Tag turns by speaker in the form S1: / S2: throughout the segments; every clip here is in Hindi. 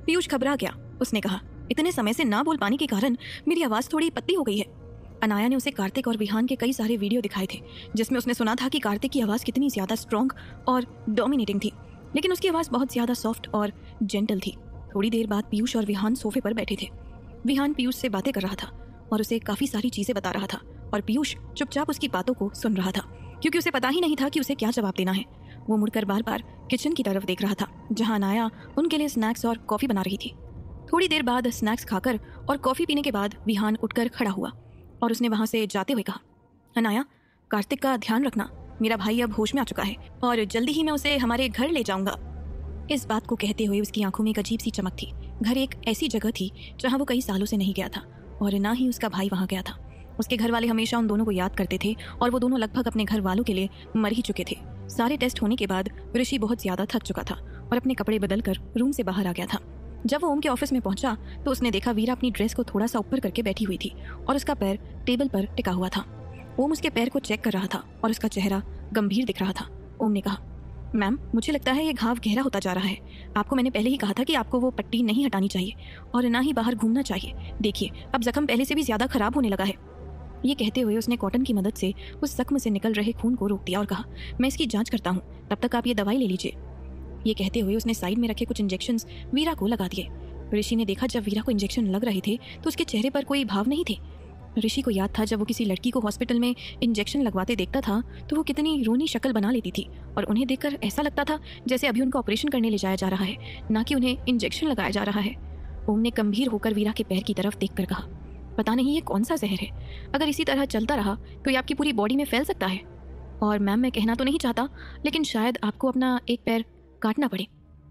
S1: पीयूष घबरा गया। उसने कहा, इतने समय से ना बोल पाने के कारण मेरी आवाज़ थोड़ी पतली हो गई है। अनाया ने उसे कार्तिक और विहान के कई सारे वीडियो दिखाए थे जिसमें उसने सुना था कि कार्तिक की आवाज़ कितनी ज़्यादा स्ट्रॉन्ग और डोमिनेटिंग थी, लेकिन उसकी आवाज़ बहुत ज़्यादा सॉफ्ट और जेंटल थी। थोड़ी देर बाद पीयूष और विहान सोफे पर बैठे थे। विहान पीयूष से बातें कर रहा था और उसे काफ़ी सारी चीज़ें बता रहा था और पीयूष चुपचाप उसकी बातों को सुन रहा था क्योंकि उसे पता ही नहीं था कि उसे क्या जवाब देना है। वो मुड़कर बार बार किचन की तरफ देख रहा था जहाँ अनाया उनके लिए स्नैक्स और कॉफ़ी बना रही थी। थोड़ी देर बाद स्नैक्स खाकर और कॉफ़ी पीने के बाद विहान उठकर खड़ा हुआ और उसने वहाँ से जाते हुए कहा, अनाया, कार्तिक का ध्यान रखना। मेरा भाई अब होश में आ चुका है और जल्दी ही मैं उसे हमारे घर ले जाऊंगा। इस बात को कहते हुए उसकी आंखों में एक अजीब सी चमक थी। घर एक ऐसी जगह थी जहाँ वो कई सालों से नहीं गया था और ना ही उसका भाई वहाँ गया था। उसके घर वाले हमेशा उन दोनों को याद करते थे और वो दोनों लगभग अपने घर वालों के लिए मर ही चुके थे। सारे टेस्ट होने के बाद ऋषि बहुत ज़्यादा थक चुका था और अपने कपड़े बदलकर रूम से बाहर आ गया था। जब वो ओम के ऑफिस में पहुंचा तो उसने देखा वीरा अपनी ड्रेस को थोड़ा सा ऊपर करके बैठी हुई थी और उसका पैर टेबल पर टिका हुआ था। ओम उसके पैर को चेक कर रहा था और उसका चेहरा गंभीर दिख रहा था। ओम ने कहा, मैम, मुझे लगता है ये घाव गहरा होता जा रहा है। आपको मैंने पहले ही कहा था कि आपको वो पट्टी नहीं हटानी चाहिए और ना ही बाहर घूमना चाहिए। देखिए, अब जख्म पहले से भी ज़्यादा खराब होने लगा है। ये कहते हुए उसने कॉटन की मदद से उस जख्म से निकल रहे खून को रोक दिया और कहा, मैं इसकी जाँच करता हूँ, तब तक आप ये दवाई ले लीजिए। ये कहते हुए उसने साइड में रखे कुछ इंजेक्शंस वीरा को लगा दिए। ऋषि ने देखा जब वीरा को इंजेक्शन लग रहे थे तो उसके चेहरे पर कोई भाव नहीं थे। ऋषि को याद था जब वो किसी लड़की को हॉस्पिटल में इंजेक्शन लगवाते देखता था तो वो कितनी रोनी शक्ल बना लेती थी और उन्हें देखकर ऐसा लगता था जैसे अभी उनका ऑपरेशन करने ले जाया जा रहा है, ना कि उन्हें इंजेक्शन लगाया जा रहा है। ओम ने गंभीर होकर वीरा के पैर की तरफ देखकर कहा, पता नहीं ये कौन सा जहर है। अगर इसी तरह चलता रहा तो ये आपकी पूरी बॉडी में फैल सकता है। और मैम, मैं कहना तो नहीं चाहता, लेकिन शायद आपको अपना एक पैर काटना पड़े।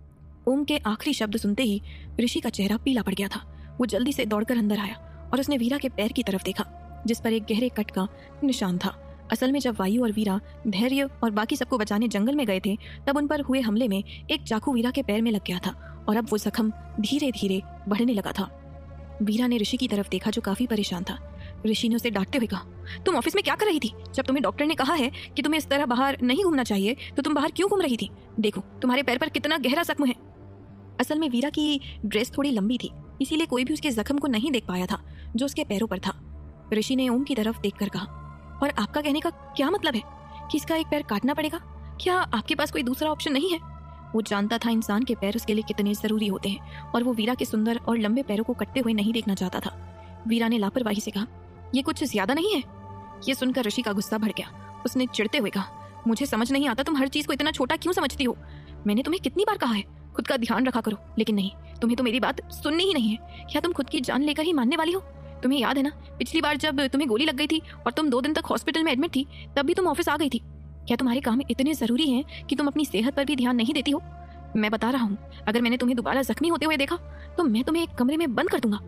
S1: ओम के आखिरी शब्द सुनते ही ऋषि का चेहरा पीला पड़ गया था। वो जल्दी से दौड़कर अंदर आया और उसने वीरा के पैर की तरफ देखा जिस पर एक गहरे कट का निशान था। असल में जब वायु और वीरा धैर्य और बाकी सबको बचाने जंगल में गए थे तब उन पर हुए हमले में एक चाकू वीरा के पैर में लग गया था और अब वो जख्म धीरे धीरे बढ़ने लगा था। वीरा ने ऋषि की तरफ देखा जो काफी परेशान था। ऋषि ने उसे डांटते हुए कहा, तुम ऑफिस में क्या कर रही थी? जब तुम्हें डॉक्टर ने कहा है कि तुम्हें इस तरह बाहर नहीं घूमना चाहिए तो तुम बाहर क्यों घूम रही थी? देखो, तुम्हारे पैर पर कितना गहरा जख्म है। असल में वीरा की ड्रेस थोड़ी लंबी थी, इसीलिए कोई भी उसके जख्म को नहीं देख पाया था जो उसके पैरों पर था। ऋषि ने ओम की तरफ देखकर कहा, और आपका कहने का क्या मतलब है कि इसका एक पैर काटना पड़ेगा? क्या आपके पास कोई दूसरा ऑप्शन नहीं है? वो जानता था इंसान के पैर उसके लिए कितने जरूरी होते हैं और वो वीरा के सुंदर और लंबे पैरों को कटते हुए नहीं देखना चाहता था। वीरा ने लापरवाही से कहा, ये कुछ ज्यादा नहीं है? ये सुनकर ऋषि का गुस्सा बढ़ गया। उसने चिढ़ते हुए कहा, मुझे समझ नहीं आता तुम हर चीज को इतना छोटा क्यों समझती हो? मैंने तुम्हें कितनी बार कहा है खुद का ध्यान रखा करो, लेकिन नहीं, तुम्हें तो मेरी बात सुननी ही नहीं है। क्या तुम खुद की जान लेकर ही मानने वाली हो? तुम्हें याद है ना, पिछली बार जब तुम्हें गोली लग गई थी और तुम 2 दिन तक हॉस्पिटल में एडमिट थी तब भी तुम ऑफिस आ गई थी। क्या तुम्हारे काम इतने जरूरी हैं कि तुम अपनी सेहत पर भी ध्यान नहीं देती हो? मैं बता रहा हूँ, अगर मैंने तुम्हें दोबारा जख्मी होते हुए देखा तो मैं तुम्हें एक कमरे में बंद कर दूंगा।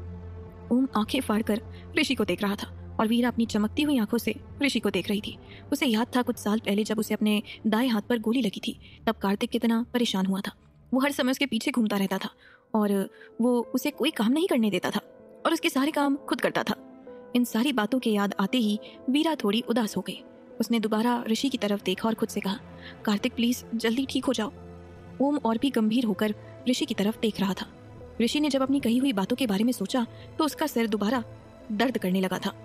S1: ओम आंखें फाड़कर ऋषि को देख रहा था और वीरा अपनी चमकती हुई आंखों से ऋषि को देख रही थी। उसे याद था कुछ साल पहले जब उसे अपने दाएं हाथ पर गोली लगी थी तब कार्तिक कितना परेशान हुआ था। वो हर समय उसके पीछे घूमता रहता था और वो उसे कोई काम नहीं करने देता था और उसके सारे काम खुद करता था। इन सारी बातों के याद आते ही वीरा थोड़ी उदास हो गई। उसने दोबारा ऋषि की तरफ देखा और खुद से कहा, कार्तिक प्लीज जल्दी ठीक हो जाओ। ओम और भी गंभीर होकर ऋषि की तरफ देख रहा था। ऋषि ने जब अपनी कही हुई बातों के बारे में सोचा तो उसका सिर दोबारा दर्द करने लगा था।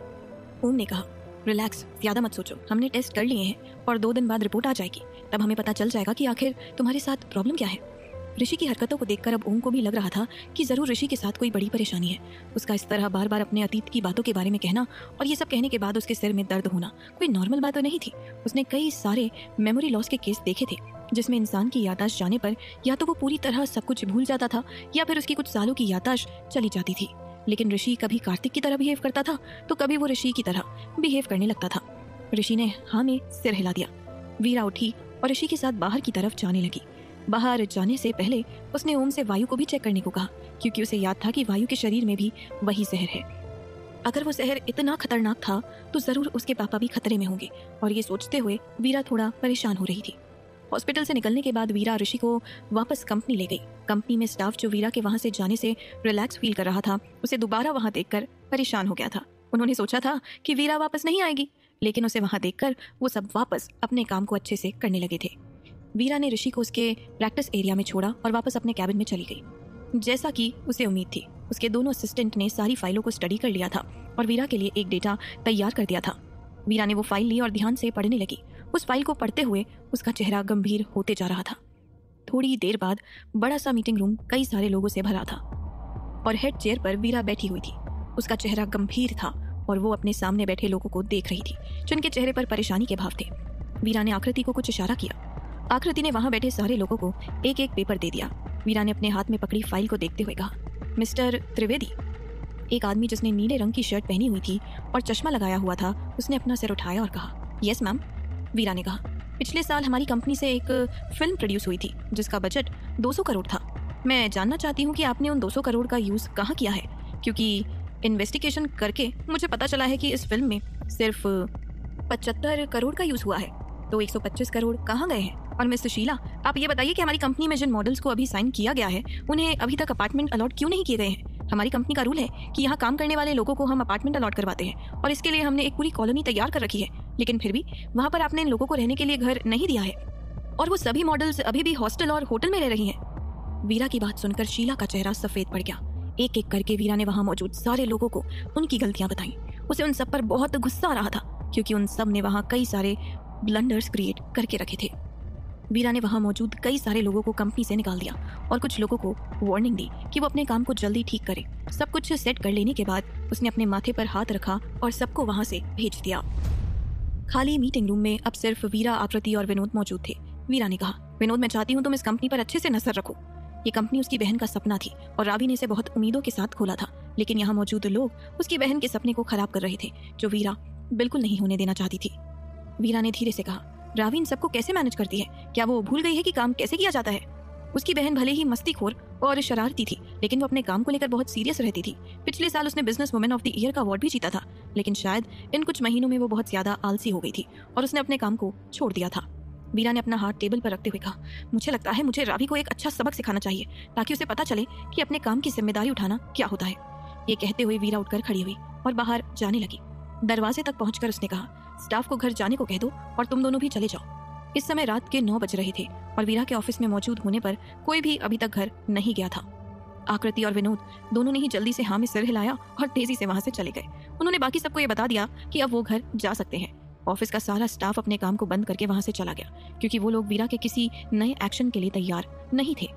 S1: ओम ने कहा, रिलैक्स, ज्यादा मत सोचो, हमने टेस्ट कर लिए हैं और 2 दिन बाद रिपोर्ट आ जाएगी, तब हमें पता चल जाएगा कि आखिर तुम्हारे साथ प्रॉब्लम क्या है। ऋषि की हरकतों को देखकर अब ओम को भी लग रहा था कि जरूर ऋषि के साथ कोई बड़ी परेशानी है। उसका इस तरह बार बार अपने अतीत की बातों के बारे में कहना और ये सब कहने के बाद उसके सिर में दर्द होना कोई नॉर्मल बात तो नहीं थी। उसने कई सारे मेमोरी लॉस के केस देखे थे जिसमें इंसान की याददाश्त जाने पर या तो वो पूरी तरह सब कुछ भूल जाता था या फिर उसकी कुछ सालों की याददाश्त चली जाती थी। लेकिन ऋषि कभी कार्तिक की तरह बिहेव करता था तो कभी वो ऋषि की तरह बिहेव करने लगता था। ऋषि ने हाँ में सिर हिला दिया। वीरा उठी और ऋषि के साथ बाहर की तरफ जाने लगी। बाहर जाने से पहले उसने ओम से वायु को भी चेक करने को कहा क्योंकि उसे याद था कि वायु के शरीर में भी वही जहर है। अगर वो जहर इतना खतरनाक था तो जरूर उसके पापा भी खतरे में होंगे और ये सोचते हुए वीरा थोड़ा परेशान हो रही थी। हॉस्पिटल से निकलने के बाद वीरा ऋषि को वापस कंपनी ले गई। कंपनी में स्टाफ जो वीरा के वहां से जाने से रिलैक्स फील कर रहा था उसे दोबारा वहां देखकर परेशान हो गया था। उन्होंने सोचा था कि वीरा वापस नहीं आएगी, लेकिन उसे वहां देखकर वो सब वापस अपने काम को अच्छे से करने लगे थे। वीरा ने ऋषि को उसके प्रैक्टिस एरिया में छोड़ा और वापस अपने कैबिन में चली गई। जैसा कि उसे उम्मीद थी, उसके दोनों असिस्टेंट ने सारी फाइलों को स्टडी कर लिया था और वीरा के लिए एक डेटा तैयार कर दिया था। वीरा ने वो फाइल ली और ध्यान से पढ़ने लगी। उस फाइल को पढ़ते हुए उसका चेहरा गंभीर होते जा रहा था। थोड़ी देर बाद बड़ा सा मीटिंग रूम कई सारे लोगों से भरा था और हेड चेयर पर वीरा बैठी हुई थी। उसका चेहरा गंभीर था और वो अपने सामने बैठे लोगों को देख रही थी जिनके चेहरे पर परेशानी के भाव थे। वीरा ने आकृति को कुछ इशारा किया। आकृति ने वहां बैठे सारे लोगों को एक एक पेपर दे दिया। वीरा ने अपने हाथ में पकड़ी फाइल को देखते हुए कहा, मिस्टर त्रिवेदी। एक आदमी जिसने नीले रंग की शर्ट पहनी हुई थी और चश्मा लगाया हुआ था, उसने अपना सिर उठाया और कहा, यस मैम। वीरा ने कहा, पिछले साल हमारी कंपनी से एक फिल्म प्रोड्यूस हुई थी जिसका बजट 200 करोड़ था। मैं जानना चाहती हूँ कि आपने उन 200 करोड़ का यूज़ कहाँ किया है, क्योंकि इन्वेस्टिगेशन करके मुझे पता चला है कि इस फिल्म में सिर्फ 75 करोड़ का यूज़ हुआ है, तो 125 करोड़ कहाँ गए हैं? और मिस्टर शीला, आप ये बताइए कि हमारी कंपनी में जिन मॉडल्स को अभी साइन किया गया है उन्हें अभी तक अपार्टमेंट अलॉट क्यों नहीं किए गए हैं? हमारी कंपनी का रूल है कि यहाँ काम करने वाले लोगों को हम अपार्टमेंट अलॉट करवाते हैं और इसके लिए हमने एक पूरी कॉलोनी तैयार कर रखी है, लेकिन फिर भी वहाँ पर आपने इन लोगों को रहने के लिए घर नहीं दिया है और वो सभी मॉडल्स अभी भी हॉस्टल और होटल में रह रही हैं। वीरा की बात सुनकर शीला का चेहरा सफेद पड़ गया। एक एक करके वीरा ने वहाँ मौजूद सारे लोगों को उनकी गलतियाँ बताई। उसे उन सब पर बहुत गुस्सा आ रहा था क्योंकि उन सब ने वहाँ कई सारे ब्लंडर्स क्रिएट करके रखे थे। वीरा ने वहाँ मौजूद कई सारे लोगों को कंपनी से निकाल दिया और कुछ लोगों को वार्निंग दी कि वो अपने काम को जल्दी ठीक करें। सब कुछ सेट कर लेने के बाद उसने अपने माथे पर हाथ रखा और सबको वहाँ से भेज दिया। खाली मीटिंग रूम में अब सिर्फ वीरा, आकृति और विनोद मौजूद थे। वीरा ने कहा, विनोद, मैं चाहती हूँ तुम इस कंपनी पर अच्छे से नजर रखो। ये कंपनी उसकी बहन का सपना थी और रावी ने इसे बहुत उम्मीदों के साथ खोला था, लेकिन यहाँ मौजूद लोग उसकी बहन के सपने को खराब कर रहे थे, जो वीरा बिल्कुल नहीं होने देना चाहती थी। वीरा ने धीरे से कहा, रावी इन सबको कैसे मैनेज करती है? क्या वो भूल गई है कि काम कैसे किया जाता है? उसकी बहन भले ही मस्तीखोर और शरारती थी, लेकिन वो अपने काम को लेकर बहुत सीरियस रहती थी। पिछले साल उसने business women of the year का अवार्ड भी जीता था, लेकिन शायद इन कुछ महीनों में वो बहुत ज्यादा आलसी हो गई थी और उसने अपने काम को छोड़ दिया था। वीरा ने अपना हाथ टेबल पर रखते हुए कहा, मुझे लगता है मुझे रावी को एक अच्छा सबक सिखाना चाहिए ताकि उसे पता चले कि अपने काम की जिम्मेदारी उठाना क्या होता है। ये कहते हुए वीरा उठकर खड़ी हुई और बाहर जाने लगी। दरवाजे तक पहुंचकर उसने कहा, स्टाफ को घर जाने को कह दो और तुम दोनों भी चले जाओ। इस समय रात के 9 बज रहे थे और वीरा के ऑफिस में मौजूद होने पर कोई भी अभी तक घर नहीं गया था। आकृति और विनोद दोनों ने ही जल्दी से हाँ में सिर हिलाया और तेजी से वहां से चले गए। उन्होंने बाकी सबको ये बता दिया कि अब वो घर जा सकते हैं। ऑफिस का सारा स्टाफ अपने काम को बंद करके वहां से चला गया क्योंकि वो लोग वीरा के किसी नए एक्शन के लिए तैयार नहीं थे।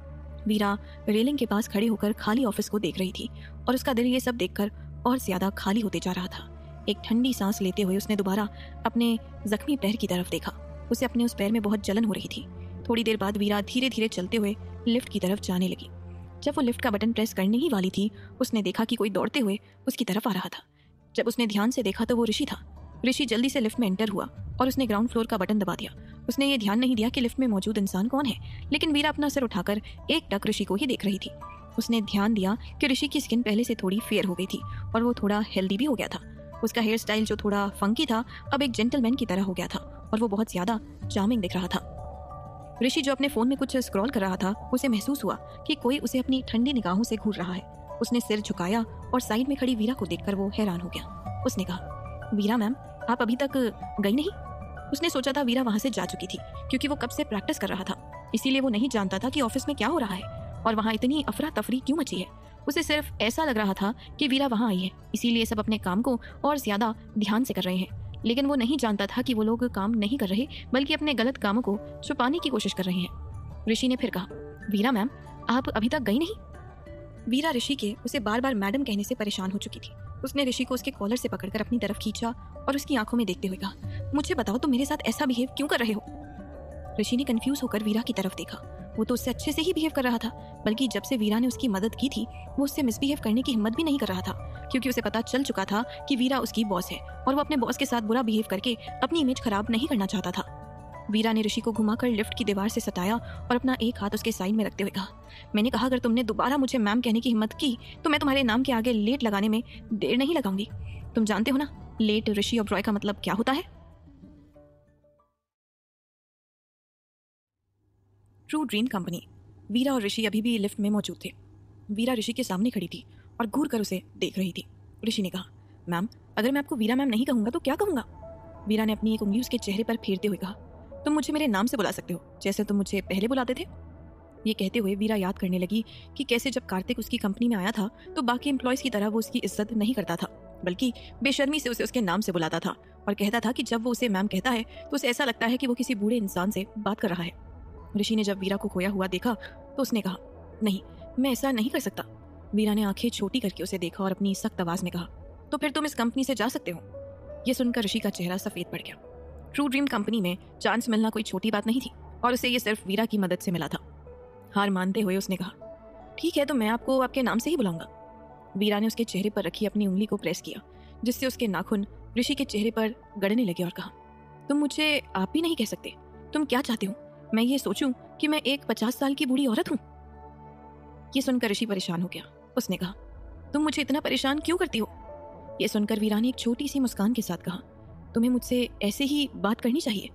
S1: वीरा रेलिंग के पास खड़े होकर खाली ऑफिस को देख रही थी और उसका दिल ये सब देखकर और ज्यादा खाली होते जा रहा था। एक ठंडी सांस लेते हुए उसने दोबारा अपने जख्मी पैर की तरफ देखा। उसे अपने उस पैर में बहुत जलन हो रही थी। थोड़ी देर बाद वीरा धीरे धीरे चलते हुए लिफ्ट की तरफ जाने लगी। जब वो लिफ्ट का बटन प्रेस करने ही वाली थी, उसने देखा कि कोई दौड़ते हुए उसकी तरफ आ रहा था। जब उसने ध्यान से देखा तो वो ऋषि था। ऋषि जल्दी से लिफ्ट में एंटर हुआ और उसने ग्राउंड फ्लोर का बटन दबा दिया। उसने ये ध्यान नहीं दिया कि लिफ्ट में मौजूद इंसान कौन है, लेकिन वीरा अपना सिर उठाकर एक टक ऋषि को ही देख रही थी। उसने ध्यान दिया कि ऋषि की स्किन पहले से थोड़ी फेयर हो गई थी और वो थोड़ा हेल्दी भी हो गया था। उसका हेयर स्टाइल जो थोड़ा फंकी था अब एक जेंटलमैन की तरह हो गया था और वो बहुत ज्यादा चार्मिंग दिख रहा था। ऋषि जो अपने फोन में कुछ स्क्रॉल कर रहा था, उसे महसूस हुआ कि कोई उसे अपनी ठंडी निगाहों से घूर रहा है। उसने सिर झुकाया और साइड में खड़ी वीरा को देखकर वो हैरान हो गया। उसने कहा, वीरा मैम, आप अभी तक गई नहीं? उसने सोचा था वीरा वहां से जा चुकी थी क्योंकि वो कब से प्रैक्टिस कर रहा था, इसीलिए वो नहीं जानता था कि ऑफिस में क्या हो रहा है और वहाँ इतनी अफरा तफरी क्यों मची है। उसे सिर्फ ऐसा लग रहा था कि वीरा वहाँ आई है, इसीलिए सब अपने काम को और ज्यादा ध्यान से कर रहे हैं। लेकिन वो नहीं जानता था कि वो लोग काम नहीं कर रहे बल्कि अपने गलत कामों को छुपाने की कोशिश कर रहे हैं। ऋषि ने फिर कहा, वीरा मैम, आप अभी तक गई नहीं? वीरा ऋषि के उसे बार बार मैडम कहने से परेशान हो चुकी थी। उसने ऋषि को उसके कॉलर से पकड़कर अपनी तरफ खींचा और उसकी आंखों में देखते हुए कहा, मुझे बताओ तुम मेरे साथ ऐसा बिहेव क्यों कर रहे हो? ऋषि ने कंफ्यूज होकर वीरा की तरफ देखा। वो तो उससे अच्छे से ही बिहेव कर रहा था, बल्कि जब से वीरा ने उसकी मदद की थी वो उससे मिसबिहेव करने की हिम्मत भी नहीं कर रहा था क्योंकि उसे पता चल चुका था कि वीरा उसकी बॉस है और वो अपने बॉस के साथ बुरा बिहेव करके अपनी इमेज खराब नहीं करना चाहता था। वीरा ने ऋषि को घुमाकर लिफ्ट की दीवार से सटाया और अपना एक हाथ उसके साइड में रखते हुए कहा, मैंने कहा अगर तुमने दोबारा मुझे मैम कहने की हिम्मत की तो मैं तुम्हारे नाम के आगे लेट लगाने में देर नहीं लगाऊंगी। तुम जानते हो ना लेट ऋषि ओबरॉय का मतलब क्या होता है? True dream company. वीरा और ऋषि अभी भी लिफ्ट में मौजूद थे। वीरा ऋषि के सामने खड़ी थी और घूर कर उसे देख रही थी। ऋषि ने कहा, मैम, अगर मैं आपको वीरा मैम नहीं कहूँगा तो क्या कहूँगा? वीरा ने अपनी एक उंगली उसके चेहरे पर फेरते हुए कहा, तुम मुझे मेरे नाम से बुला सकते हो जैसे तुम मुझे पहले बुलाते थे। ये कहते हुए वीरा याद करने लगी कि कैसे जब कार्तिक उसकी कंपनी में आया था तो बाकी एम्प्लॉयज़ की तरह वो उसकी इज्जत नहीं करता था, बल्कि बेशर्मी से उसे उसके नाम से बुलाता था और कहता था कि जब वो उसे मैम कहता है तो उसे ऐसा लगता है कि वो किसी बूढ़े इंसान से बात कर रहा है। ऋषि ने जब वीरा को खोया हुआ देखा तो उसने कहा, नहीं, मैं ऐसा नहीं कर सकता। वीरा ने आंखें छोटी करके उसे देखा और अपनी सख्त आवाज में कहा, तो फिर तुम इस कंपनी से जा सकते हो। ये सुनकर ऋषि का चेहरा सफेद पड़ गया। ट्रू ड्रीम कंपनी में चांस मिलना कोई छोटी बात नहीं थी और उसे ये सिर्फ वीरा की मदद से मिला था। हार मानते हुए उसने कहा, ठीक है, तो मैं आपको आपके नाम से ही बुलाऊंगा। वीरा ने उसके चेहरे पर रखी अपनी उंगली को प्रेस किया, जिससे उसके नाखून ऋषि के चेहरे पर गड़ने लगे और कहा, तुम मुझे आप भी नहीं कह सकते। तुम क्या चाहते हो, मैं ये सोचूं कि मैं एक 50 साल की बूढ़ी औरत हूं? ये सुनकर ऋषि परेशान हो गया। उसने कहा, तुम मुझे इतना परेशान क्यों करती हो? ये सुनकर वीरा ने एक छोटी सी मुस्कान के साथ कहा, तुम्हें मुझसे ऐसे ही बात करनी चाहिए।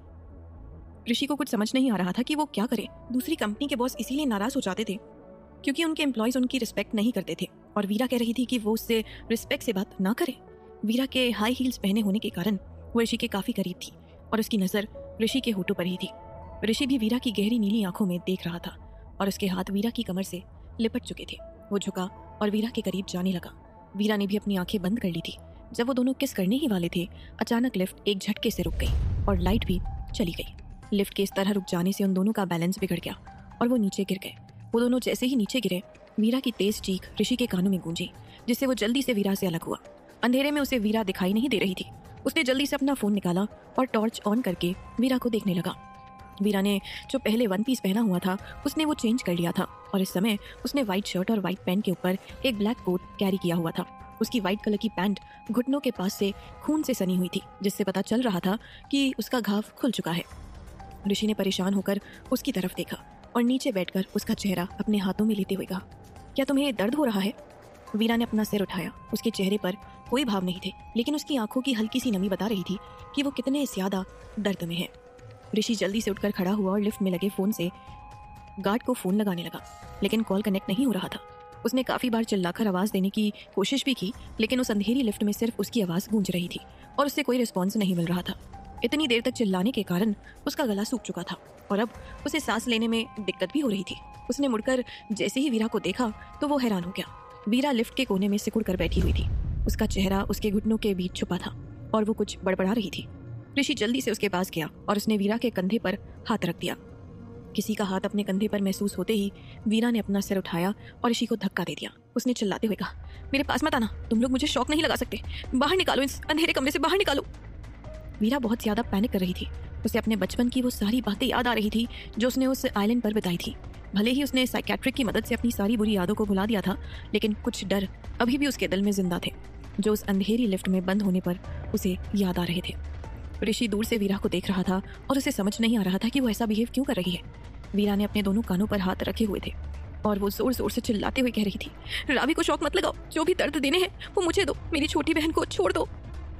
S1: ऋषि को कुछ समझ नहीं आ रहा था कि वो क्या करे। दूसरी कंपनी के बॉस इसीलिए नाराज हो जाते थे क्योंकि उनके एम्प्लॉयज उनकी रिस्पेक्ट नहीं करते थे और वीरा कह रही थी कि वो उससे रिस्पेक्ट से बात ना करे। वीरा के हाई हील्स पहने होने के कारण वो ऋषि के काफी करीब थी और उसकी नजर ऋषि के होठों पर ही थी। ऋषि भी वीरा की गहरी नीली आंखों में देख रहा था और उसके हाथ वीरा की कमर से लिपट चुके थे। वो झुका और वीरा के करीब जाने लगा। वीरा ने भी अपनी आंखें बंद कर ली थी। जब वो दोनों किस करने ही वाले थे, अचानक लिफ्ट एक झटके से रुक गई और लाइट भी चली गई। लिफ्ट के इस तरह रुक जाने से उन दोनों का बैलेंस बिगड़ गया और वो नीचे गिर गए। वो दोनों जैसे ही नीचे गिरे, वीरा की तेज चीख ऋषि के कानों में गूंजी, जिससे वो जल्दी से वीरा से अलग हुआ। अंधेरे में उसे वीरा दिखाई नहीं दे रही थी। उसने जल्दी से अपना फोन निकाला और टॉर्च ऑन करके वीरा को देखने लगा। वीरा ने जो पहले वन पीस पहना हुआ था उसने वो चेंज कर लिया था और इस समय उसने व्हाइट शर्ट और व्हाइट पैंट के ऊपर एक ब्लैक कोट कैरी किया हुआ था। उसकी व्हाइट कलर की पैंट घुटनों के पास से खून से सनी हुई थी, जिससे पता चल रहा था कि उसका घाव खुल चुका है। ऋषि ने परेशान होकर उसकी तरफ देखा और नीचे बैठकर उसका चेहरा अपने हाथों में लेते हुए कहा, क्या तुम्हें दर्द हो रहा है? वीरा ने अपना सिर उठाया। उसके चेहरे पर कोई भाव नहीं थे, लेकिन उसकी आंखों की हल्की सी नमी बता रही थी कि वो कितने ज्यादा दर्द में है। ऋषि जल्दी से उठकर खड़ा हुआ और लिफ्ट में लगे फोन से गार्ड को फोन लगाने लगा, लेकिन कॉल कनेक्ट नहीं हो रहा था। उसने काफी बार चिल्लाकर आवाज देने की कोशिश भी की, लेकिन उस अंधेरी लिफ्ट में सिर्फ उसकी आवाज गूंज रही थी और उससे कोई रिस्पॉन्स नहीं मिल रहा था। इतनी देर तक चिल्लाने के कारण उसका गला सूख चुका था और अब उसे सांस लेने में दिक्कत भी हो रही थी। उसने मुड़कर जैसे ही वीरा को देखा तो वो हैरान हो गया। वीरा लिफ्ट के कोने में सिकुड़ कर बैठी हुई थी। उसका चेहरा उसके घुटनों के बीच छुपा था और वो कुछ बड़बड़ा रही थी। ऋषि जल्दी से उसके पास गया और उसने वीरा के कंधे पर हाथ रख दिया। किसी का हाथ अपने कंधे पर महसूस होते ही वीरा ने अपना सिर उठाया और ऋषि को धक्का दे दिया। उसने चिल्लाते हुए कहा, मेरे पास मत आना, तुम लोग मुझे शॉक नहीं लगा सकते, बाहर निकालो, इस अंधेरे कमरे से बाहर निकालो। वीरा बहुत ज्यादा पैनिक कर रही थी। उसे अपने बचपन की वो सारी बातें याद आ रही थी जो उसने उस आइलैंड पर बिताई थी। भले ही उसने साइकेट्रिक की मदद से अपनी सारी बुरी यादों को भुला दिया था, लेकिन कुछ डर अभी भी उसके दिल में जिंदा थे, जो उस अंधेरी लिफ्ट में बंद होने पर उसे याद आ रहे थे। ऋषि दूर से वीरा को देख रहा था और उसे समझ नहीं आ रहा था कि वो ऐसा बिहेव क्यों कर रही है। वीरा ने अपने दोनों कानों पर हाथ रखे हुए थे और वो जोर जोर से चिल्लाते हुए कह रही थी, रावी को शौक मत लगाओ, जो भी दर्द देने हैं वो मुझे दो, मेरी छोटी बहन को छोड़ दो।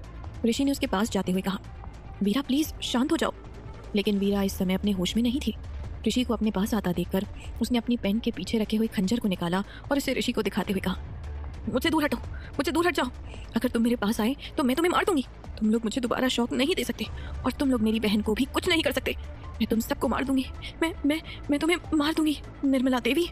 S1: ऋषि ने उसके पास जाते हुए कहा, वीरा प्लीज शांत हो जाओ। लेकिन वीरा इस समय अपने होश में नहीं थी। ऋषि को अपने पास आता देखकर उसने अपनी पेन के पीछे रखे हुए खंजर को निकाला और उसे ऋषि को दिखाते हुए कहा, मुझसे दूर हटो, मुझसे दूर हट जाओ। अगर तुम मेरे पास आए तो मैं तुम्हें मार दूंगी। तुम लोग मुझे दोबारा शौक नहीं दे सकते और तुम लोग मेरी बहन को भी कुछ नहीं कर सकते। मैं तुम सबको मार दूंगी, मैं तुम्हें मार दूंगी, निर्मला देवी।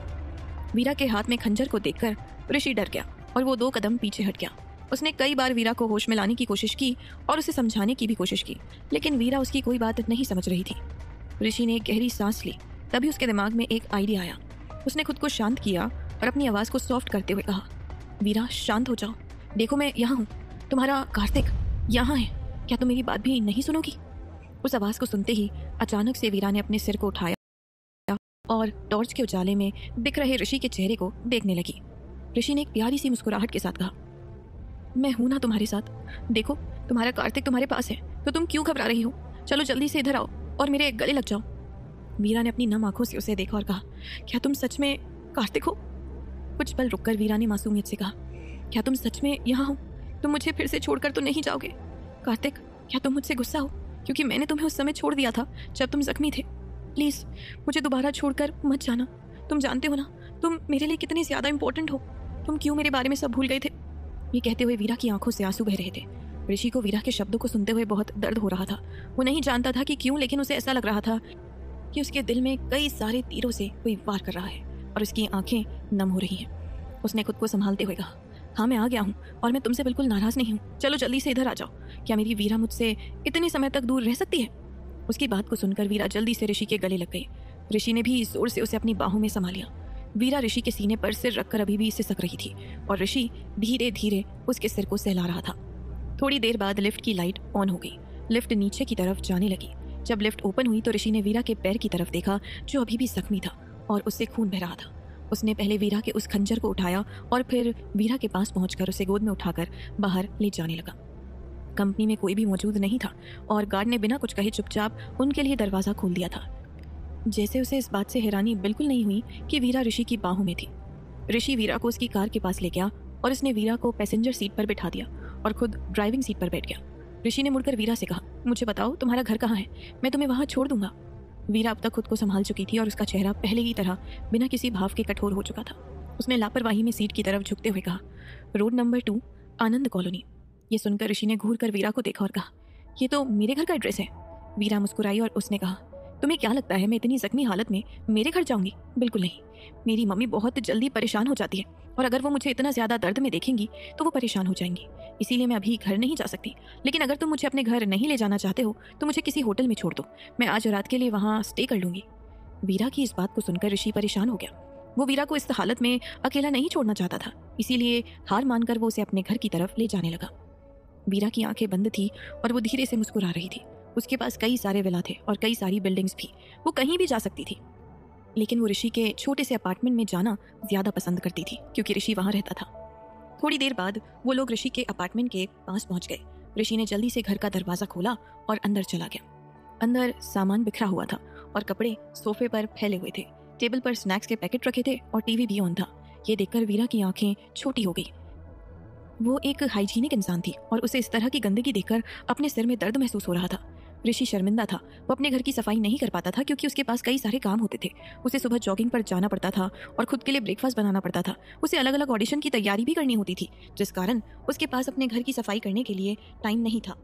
S1: वीरा के हाथ में खंजर को देखकर ऋषि डर गया और वो 2 कदम पीछे हट गया। उसने कई बार वीरा को होश में लाने की कोशिश की और उसे समझाने की भी कोशिश की, लेकिन वीरा उसकी कोई बात नहीं समझ रही थी। ऋषि ने एक गहरी सांस ली। तभी उसके दिमाग में एक आइडिया आया। उसने खुद को शांत किया और अपनी आवाज को सॉफ्ट करते हुए कहा, वीरा शांत हो जाओ, देखो मैं यहाँ हूँ, तुम्हारा कार्तिक यहाँ है, क्या तुम मेरी बात भी नहीं सुनोगी? उस आवाज को सुनते ही अचानक से वीरा ने अपने सिर को उठाया और टॉर्च के उजाले में दिख रहे ऋषि के चेहरे को देखने लगी। ऋषि ने एक प्यारी सी मुस्कुराहट के साथ कहा, मैं हूं ना तुम्हारे साथ, देखो तुम्हारा कार्तिक तुम्हारे पास है, तो तुम क्यों घबरा रही हो? चलो जल्दी से इधर आओ और मेरे गले लग जाओ। वीरा ने अपनी नम आंखों से उसे देखा और कहा, क्या तुम सच में कार्तिक हो? कुछ पल रुककर वीरा ने मासूमियत से कहा, क्या तुम सच में यहाँ हो? तुम मुझे फिर से छोड़कर तो नहीं जाओगे? कार्तिक, क्या तुम मुझसे गुस्सा हो क्योंकि मैंने तुम्हें उस समय छोड़ दिया था जब तुम जख्मी थे? प्लीज मुझे दोबारा छोड़कर मत जाना। तुम जानते हो ना तुम मेरे लिए कितने ज्यादा इंपॉर्टेंट हो। तुम क्यों मेरे बारे में सब भूल गए थे? ये कहते हुए वीरा की आंखों से आंसू बह रहे थे। ऋषि को वीरा के शब्दों को सुनते हुए बहुत दर्द हो रहा था। वो नहीं जानता था कि क्यों, लेकिन उसे ऐसा लग रहा था कि उसके दिल में कई सारे तीरों से कोई वार कर रहा है और उसकी आंखें नम हो रही हैं। उसने खुद को संभालते हुए कहा, हाँ मैं आ गया हूँ और मैं तुमसे बिल्कुल नाराज़ नहीं हूँ। चलो जल्दी से इधर आ जाओ। क्या मेरी वीरा मुझसे इतने समय तक दूर रह सकती है? उसकी बात को सुनकर वीरा जल्दी से ऋषि के गले लग गई। ऋषि ने भी जोर से उसे अपनी बाहों में संभाल लिया। वीरा ऋषि के सीने पर सिर रखकर अभी भी सिसक रही थी और ऋषि धीरे धीरे उसके सिर को सहला रहा था। थोड़ी देर बाद लिफ्ट की लाइट ऑन हो गई। लिफ्ट नीचे की तरफ जाने लगी। जब लिफ्ट ओपन हुई तो ऋषि ने वीरा के पैर की तरफ देखा जो अभी भी जख्मी था और उससे खून बह रहा था। उसने पहले वीरा के उस खंजर को उठाया और फिर वीरा के पास पहुंचकर उसे गोद में उठाकर बाहर ले जाने लगा। कंपनी में कोई भी मौजूद नहीं था और गार्ड ने बिना कुछ कहे चुपचाप उनके लिए दरवाज़ा खोल दिया था। जैसे उसे इस बात से हैरानी बिल्कुल नहीं हुई कि वीरा ऋषि की बाहों में थी। ऋषि वीरा को उसकी कार के पास ले गया और उसने वीरा को पैसेंजर सीट पर बिठा दिया और खुद ड्राइविंग सीट पर बैठ गया। ऋषि ने मुड़कर वीरा से कहा, मुझे बताओ तुम्हारा घर कहाँ है, मैं तुम्हें वहाँ छोड़ दूंगा। वीरा अब तक खुद को संभाल चुकी थी और उसका चेहरा पहले की तरह बिना किसी भाव के कठोर हो चुका था। उसने लापरवाही में सीट की तरफ झुकते हुए कहा, रोड नंबर 2 आनंद कॉलोनी। ये सुनकर ऋषि ने घूर कर वीरा को देखा और कहा, ये तो मेरे घर का एड्रेस है। वीरा मुस्कुराई और उसने कहा, तुम्हें क्या लगता है मैं इतनी जख्मी हालत में मेरे घर जाऊंगी? बिल्कुल नहीं। मेरी मम्मी बहुत जल्दी परेशान हो जाती है और अगर वो मुझे इतना ज़्यादा दर्द में देखेंगी तो वो परेशान हो जाएंगी, इसीलिए मैं अभी घर नहीं जा सकती। लेकिन अगर तुम मुझे अपने घर नहीं ले जाना चाहते हो तो मुझे किसी होटल में छोड़ दो, मैं आज रात के लिए वहाँ स्टे कर लूँगी। वीरा की इस बात को सुनकर ऋषि परेशान हो गया। वो वीरा को इस हालत में अकेला नहीं छोड़ना चाहता था, इसीलिए हार मानकर वो उसे अपने घर की तरफ ले जाने लगा। वीरा की आंखें बंद थी और वो धीरे से मुस्कुरा रही थी। उसके पास कई सारे विला थे और कई सारी बिल्डिंग्स भी, वो कहीं भी जा सकती थी। लेकिन वो ऋषि के छोटे से अपार्टमेंट में जाना ज़्यादा पसंद करती थी क्योंकि ऋषि वहाँ रहता था। थोड़ी देर बाद वो लोग ऋषि के अपार्टमेंट के पास पहुँच गए। ऋषि ने जल्दी से घर का दरवाज़ा खोला और अंदर चला गया। अंदर सामान बिखरा हुआ था और कपड़े सोफे पर फैले हुए थे। टेबल पर स्नैक्स के पैकेट रखे थे और टीवी भी ऑन था। ये देखकर वीरा की आंखें छोटी हो गई। वो एक हाइजीनिक इंसान थी और उसे इस तरह की गंदगी देखकर अपने सिर में दर्द महसूस हो रहा था। ऋषि शर्मिंदा था। वो अपने घर की सफाई नहीं कर पाता था क्योंकि उसके पास कई सारे काम होते थे। उसे सुबह जॉगिंग पर जाना पड़ता था और खुद के लिए ब्रेकफास्ट बनाना पड़ता था। उसे अलग अलग ऑडिशन की तैयारी भी करनी होती थी, जिस कारण उसके पास अपने घर की सफाई करने के लिए टाइम नहीं था।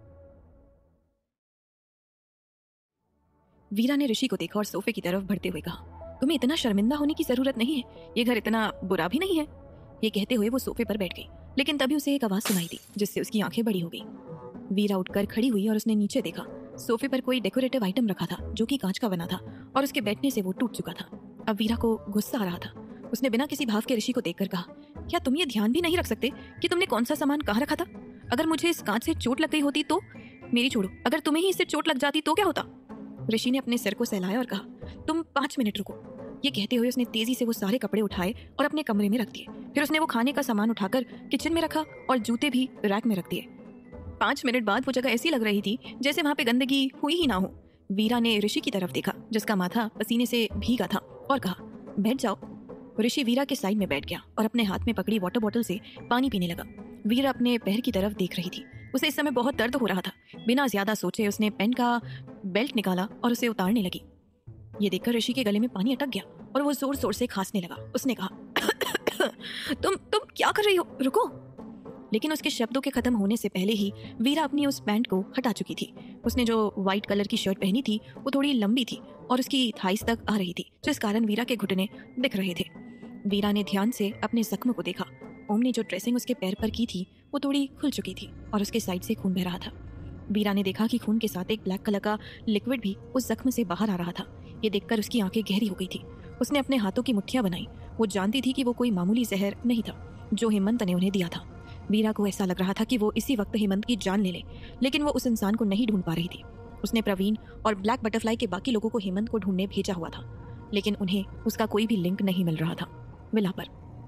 S1: वीरा ने ऋषि को देखा और सोफे की तरफ बढ़ते हुए कहा, तुम्हें इतना शर्मिंदा होने की जरूरत नहीं है, ये घर इतना बुरा भी नहीं है। ये कहते हुए वो सोफे पर बैठ गई, लेकिन तभी उसे एक आवाज़ सुनाई दी जिससे उसकी आंखें बड़ी हो गई। वीरा उठकर खड़ी हुई और उसने नीचे देखा। सोफे पर कोई डेकोरेटिव आइटम रखा था जो कि कांच का बना था और उसके बैठने से वो टूट चुका था। अब वीरा को गुस्सा आ रहा था। उसने बिना किसी भाव के ऋषि को देखकर कहा, क्या तुम ये ध्यान भी नहीं रख सकते कि तुमने कौन सा सामान कहाँ रखा था? अगर मुझे इस कांच से चोट लग गई होती तो? मेरी छोड़ो, अगर तुम्हें ही इससे चोट लग जाती तो क्या होता? ऋषि ने अपने सिर को सहलाया और कहा, तुम 5 मिनट रुको। ये कहते हुए उसने तेजी से वो सारे कपड़े उठाए और अपने कमरे में रख दिए। फिर उसने वो खाने का सामान उठाकर किचन में रखा और जूते भी रैक में रख दिए। 5 मिनट बाद वो जगह ऐसी लग रही थी जैसे वहाँ पे गंदगी हुई ही ना हो। वीरा ने ऋषि की तरफ देखा जिसका माथा पसीने से भीगा था और कहा, बैठ जाओ। ऋषि वीरा के साइड में बैठ गया और अपने हाथ में पकड़ी वाटर बोतल से पानी पीने लगा। वीरा अपने पैर की तरफ देख रही थी। उसे इस समय बहुत दर्द हो रहा था। बिना ज्यादा सोचे उसने पेन का बेल्ट निकाला और उसे उतारने लगी। ये देखकर ऋषि के गले में पानी अटक गया और वो जोर जोर से खांसने लगा। उसने कहा, तुम क्या कर रही हो? रुको। लेकिन उसके शब्दों के खत्म होने से पहले ही वीरा अपनी उस पैंट को हटा चुकी थी। उसने जो व्हाइट कलर की शर्ट पहनी थी वो थोड़ी लंबी थी और उसकी थाइस तक आ रही थी, जिस कारण वीरा के घुटने दिख रहे थे। वीरा ने ध्यान से अपने जख्म को देखा। ओम ने जो ड्रेसिंग उसके पैर पर की थी वो थोड़ी खुल चुकी थी और उसके साइड से खून बह रहा था। वीरा ने देखा कि खून के साथ एक ब्लैक कलर का लिक्विड भी उस जख्म से बाहर आ रहा था। ये देखकर उसकी आंखें गहरी हो गई थी। उसने अपने हाथों की मुट्ठियां बनाई। वो जानती थी कि वो कोई मामूली जहर नहीं था जो हेमंत ने उन्हें दिया था। वीरा को ऐसा लग रहा था कि वो इसी वक्त हेमंत की जान ले ले, लेकिन वो उस इंसान को नहीं ढूंढ पा रही थी। उसने प्रवीण और ब्लैक बटरफ्लाई के बाकी लोगों को हेमंत को ढूंढने भेजा हुआ था, लेकिन उन्हें उसका कोई भी लिंक नहीं मिल रहा था। विला पर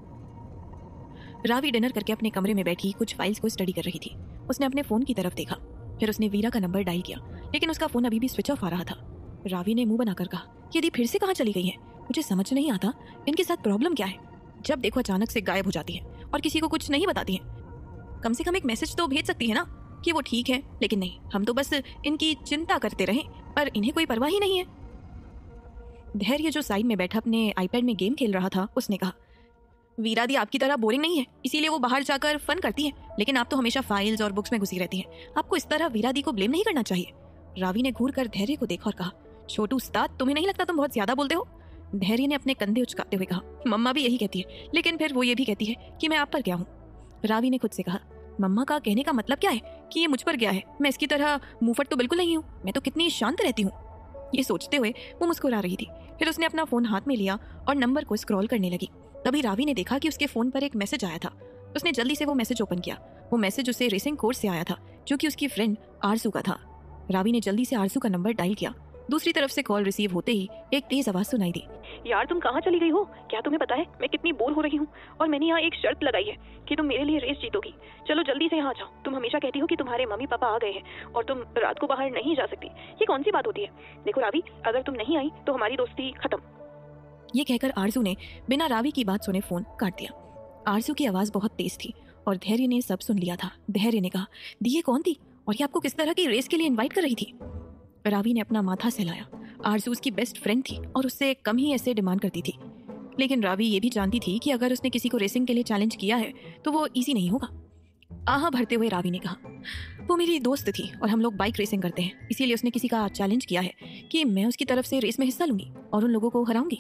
S1: रावी डिनर करके अपने कमरे में बैठी कुछ फाइल्स को स्टडी कर रही थी। उसने अपने फोन की तरफ देखा। फिर उसने वीरा का नंबर डायल किया, लेकिन उसका फोन अभी भी स्विच ऑफ आ रहा था। रावी ने मुंह बनाकर कहा, यदि फिर से कहाँ चली गई है? मुझे समझ नहीं आता इनके साथ प्रॉब्लम क्या है। जब देखो अचानक से गायब हो जाती है और किसी को कुछ नहीं बताती है। कम से कम एक मैसेज तो भेज सकती है ना कि वो ठीक है, लेकिन नहीं, हम तो बस इनकी चिंता करते रहे पर इन्हें कोई परवाह ही नहीं है। धैर्य जो साइड में बैठा अपने आईपैड में गेम खेल रहा था, उसने कहा, वीरा दी आपकी तरह बोरिंग नहीं है, इसीलिए वो बाहर जाकर फन करती है, लेकिन आप तो हमेशा फाइल्स और बुक्स में घुसी रहती हैं। आपको इस तरह वीरा दी को ब्लेम नहीं करना चाहिए। रावी ने घूर कर धैर्य को देखा और कहा, छोटू उस्ताद, तुम्हें नहीं लगता तुम बहुत ज्यादा बोलते हो? धैर्य ने अपने कंधे उचकाते हुए कहा। मम्मा भी यही कहती है, लेकिन फिर वो ये भी कहती है कि मैं आप पर क्या हूँ। रावी ने खुद से कहा, मम्मा का कहने का मतलब क्या है कि ये मुझ पर क्या है? मैं इसकी तरह मुंहफट तो बिल्कुल नहीं हूँ, मैं तो कितनी शांत रहती हूँ। ये सोचते हुए वो मुस्कुरा रही थी। फिर उसने अपना फोन हाथ में लिया और नंबर को स्क्रॉल करने लगी। तभी रावी ने देखा कि उसके फोन पर एक मैसेज आया था। उसने जल्दी से वो मैसेज ओपन किया। वो मैसेज उसे रेसिंग कोर्स से आया था, जो कि उसकी फ्रेंड आरजू का था। रावी ने जल्दी से आरजू का नंबर डायल किया। दूसरी तरफ से कॉल रिसीव होते ही एक तेज आवाज सुनाई दी।
S2: यार तुम कहाँ चली गई हो? क्या तुम्हें पता है मैं कितनी बोर हो रही हूँ? और मैंने यहाँ एक शर्त लगाई है कि तुम मेरे लिए रेस जीतोगी। चलो जल्दी से यहाँ आ जाओ। तुम हमेशा कहती हो कि तुम्हारे मम्मी पापा आ गए हैं और तुम रात को बाहर नहीं जा सकती। ये कौन सी बात होती है? देखो रावी, अगर तुम नहीं आई तो हमारी दोस्ती खत्म।
S1: ये कहकर आरजू ने बिना रावी की बात सुने फोन काट दिया। आरजू की आवाज बहुत तेज थी और धैर्य ने सब सुन लिया था। धैर्य ने कहा, दी ये कौन थी और ये आपको किस तरह की रेस के लिए इनवाइट कर रही थी? रावी ने अपना माथा सहलाया। आरजू उसकी बेस्ट फ्रेंड थी और उससे कम ही ऐसे डिमांड करती थी। लेकिन रावी ये भी जानती थी कि अगर उसने किसी को रेसिंग के लिए चैलेंज किया है तो वो इजी नहीं होगा। आहा भरते हुए रावी ने कहा, वो मेरी दोस्त थी और हम लोग बाइक रेसिंग करते हैं, इसीलिए उसने किसी का चैलेंज किया है कि मैं उसकी तरफ से रेस में हिस्सा लूंगी और उन लोगों को हराऊंगी।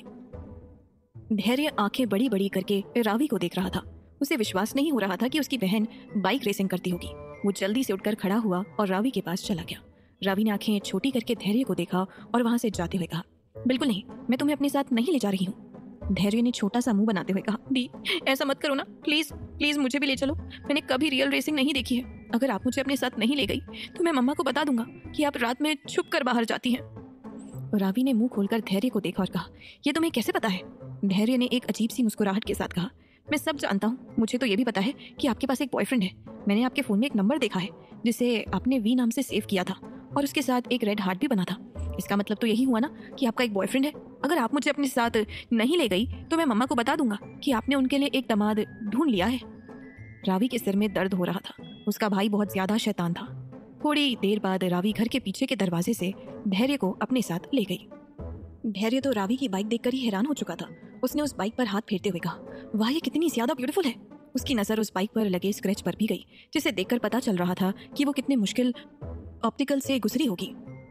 S1: धैर्य आंखें बड़ी बड़ी करके रावी को देख रहा था। उसे विश्वास नहीं हो रहा था कि उसकी बहन बाइक रेसिंग करती होगी। वो जल्दी से उठकर खड़ा हुआ और रावी के पास चला गया। रावी ने आंखें छोटी करके धैर्य को देखा और वहां से जाते हुए कहा, बिल्कुल नहीं, मैं तुम्हें अपने साथ नहीं ले जा रही हूँ। धैर्य ने छोटा सा मुंह बनाते हुए कहा, दी ऐसा मत करो ना, प्लीज प्लीज मुझे भी ले चलो। मैंने कभी रियल रेसिंग नहीं देखी है। अगर आप मुझे अपने साथ नहीं ले गई तो मैं मम्मा को बता दूंगा कि आप रात में छुप कर बाहर जाती हैं। रावी ने मुंह खोलकर धैर्य को देखा और कहा, ये तुम्हें कैसे पता है? धैर्य ने एक अजीब सी मुस्कुराहट के साथ कहा, मैं सब जानता हूँ। मुझे तो ये भी पता है कि आपके पास एक बॉयफ्रेंड है। मैंने आपके फोन में एक नंबर देखा है जिसे आपने वी नाम से सेव किया था और उसके साथ एक रेड हार्ट भी बना था। इसका मतलब तो यही हुआ ना कि आपका एक बॉयफ्रेंड है। अगर आप मुझे अपने साथ नहीं ले गई तो मैं मम्मा को बता दूंगा कि आपने उनके लिए एक दामाद ढूंढ लिया है। रावी के सिर में दर्द हो रहा था। उसका भाई बहुत ज्यादा शैतान था। थोड़ी देर बाद रावी घर के पीछे के दरवाजे से धैर्य को अपने साथ ले गई। धैर्य तो रावी की बाइक देखकर ही हैरान हो चुका था। उसने उस बाइक पर हाथ फेरते हुए कहा, वाह ये कितनी ज्यादा ब्यूटीफुल है। उसकी नजर उस बाइक पर लगे स्क्रैच पर भी गई, जिसे देखकर पता चल रहा था कि वो कितने मुश्किल ऑप्टिकल से गुजरी होगी।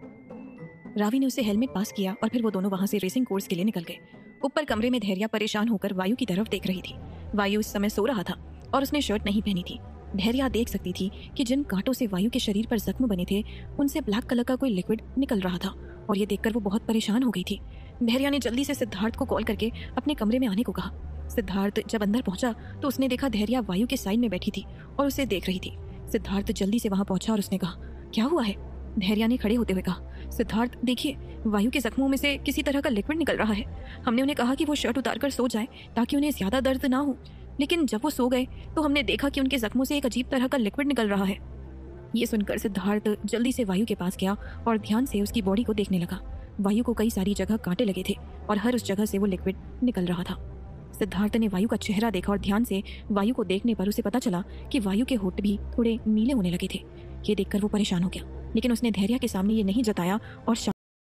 S1: रावी ने उसे हेलमेट पास किया और फिर वो दोनों वहां से रेसिंग कोर्स के लिए निकल गए। ऊपर कमरे में धैर्य परेशान होकर वायु की तरफ देख रही थी। वायु इस समय सो रहा था और उसने शर्ट नहीं पहनी थी। धैर्य देख सकती थी कि जिन कांटों से वायु के शरीर पर जख्म बने थे उनसे ब्लैक कलर का कोई लिक्विड निकल रहा था और ये देखकर वो बहुत परेशान हो गई थी। धैर्य ने जल्दी से सिद्धार्थ को कॉल करके अपने कमरे में आने को कहा। सिद्धार्थ जब अंदर पहुंचा तो उसने देखा धैर्य वायु के साइड में बैठी थी और उसे देख रही थी। सिद्धार्थ जल्दी से वहां पहुंचा और उसने कहा, क्या हुआ है? धैर्य ने खड़े होते हुए कहा, सिद्धार्थ देखिए, वायु के जख्मों में से किसी तरह का लिक्विड निकल रहा है। हमने उन्हें कहा कि वो शर्ट उतारकर सो जाए ताकि उन्हें ज्यादा दर्द ना हो, लेकिन जब वो सो गए तो हमने देखा कि उनके जख्मों से एक अजीब तरह का लिक्विड निकल रहा है। ये सुनकर सिद्धार्थ जल्दी से वायु के पास गया और ध्यान से उसकी बॉडी को देखने लगा। वायु को कई सारी जगह कांटे लगे थे और हर उस जगह से वो लिक्विड निकल रहा था। सिद्धार्थ ने वायु का चेहरा देखा और ध्यान से वायु को देखने पर उसे पता चला कि वायु के होंठ भी थोड़े नीले होने लगे थे। ये देखकर वो परेशान हो गया, लेकिन उसने धैर्य के सामने ये नहीं जताया और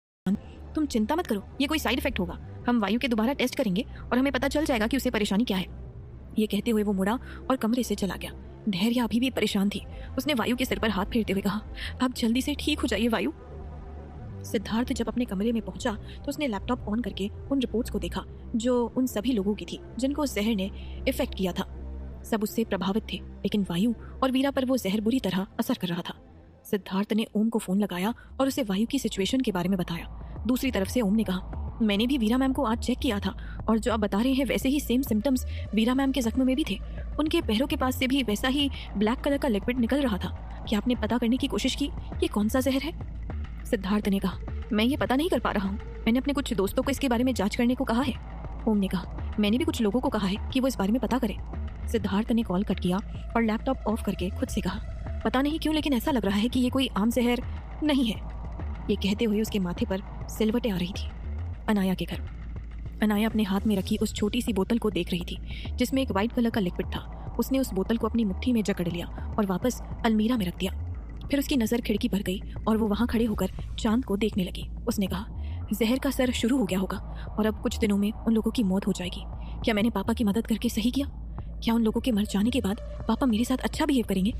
S1: तुम चिंता मत करो, ये कोई साइड इफेक्ट होगा। हम वायु के दोबारा टेस्ट करेंगे और हमें पता चल जाएगा कि उसे परेशानी क्या है। ये कहते हुए वो मुड़ा और कमरे से चला गया। धैर्य अभी भी परेशान थी। उसने वायु के सिर पर हाथ फेरते हुए कहा, आप जल्दी से ठीक हो जाइए वायु। सिद्धार्थ जब अपने कमरे में पहुंचा तो उसने लैपटॉप ऑन करके उन रिपोर्ट्स को देखा जो उन सभी लोगों की थी जिनको उस जहर ने इफेक्ट किया था। सब उससे प्रभावित थे, लेकिन वायु और वीरा पर वो जहर बुरी तरह असर कर रहा था। सिद्धार्थ ने ओम को फोन लगाया और उसे वायु की सिचुएशन के बारे में बताया। दूसरी तरफ से ओम ने कहा, मैंने भी वीरा मैम को आज चेक किया था और जो आप बता रहे हैं वैसे ही सेम सिम्टम्स वीरा मैम के जख्म में भी थे। उनके पैरों के पास से भी वैसा ही ब्लैक कलर का लिक्विड निकल रहा था। क्या आपने पता करने की कोशिश की ये कौन सा जहर है? सिद्धार्थ ने कहा, मैं ये पता नहीं कर पा रहा हूँ। मैंने अपने कुछ दोस्तों को इसके बारे में जांच करने को कहा है। ओम ने कहा, मैंने भी कुछ लोगों को कहा है कि वो इस बारे में पता करें। सिद्धार्थ ने कॉल कट किया और लैपटॉप ऑफ करके खुद से कहा, पता नहीं क्यों लेकिन ऐसा लग रहा है कि ये कोई आम जहर नहीं है। ये कहते हुए उसके माथे पर सिलवटें आ रही थी। अनाया के घर। अनाया अपने हाथ में रखी उस छोटी सी बोतल को देख रही थी जिसमें एक वाइट कलर का लिक्विड था। उसने उस बोतल को अपनी मुट्ठी में जकड़ लिया और वापस अलमीरा में रख दिया। फिर उसकी नज़र खिड़की पर गई और वो वहाँ खड़े होकर चांद को देखने लगी। उसने कहा, जहर का असर शुरू हो गया होगा और अब कुछ दिनों में उन लोगों की मौत हो जाएगी। क्या मैंने पापा की मदद करके सही किया? क्या उन लोगों के मर जाने के बाद पापा मेरे साथ अच्छा बिहेव करेंगे?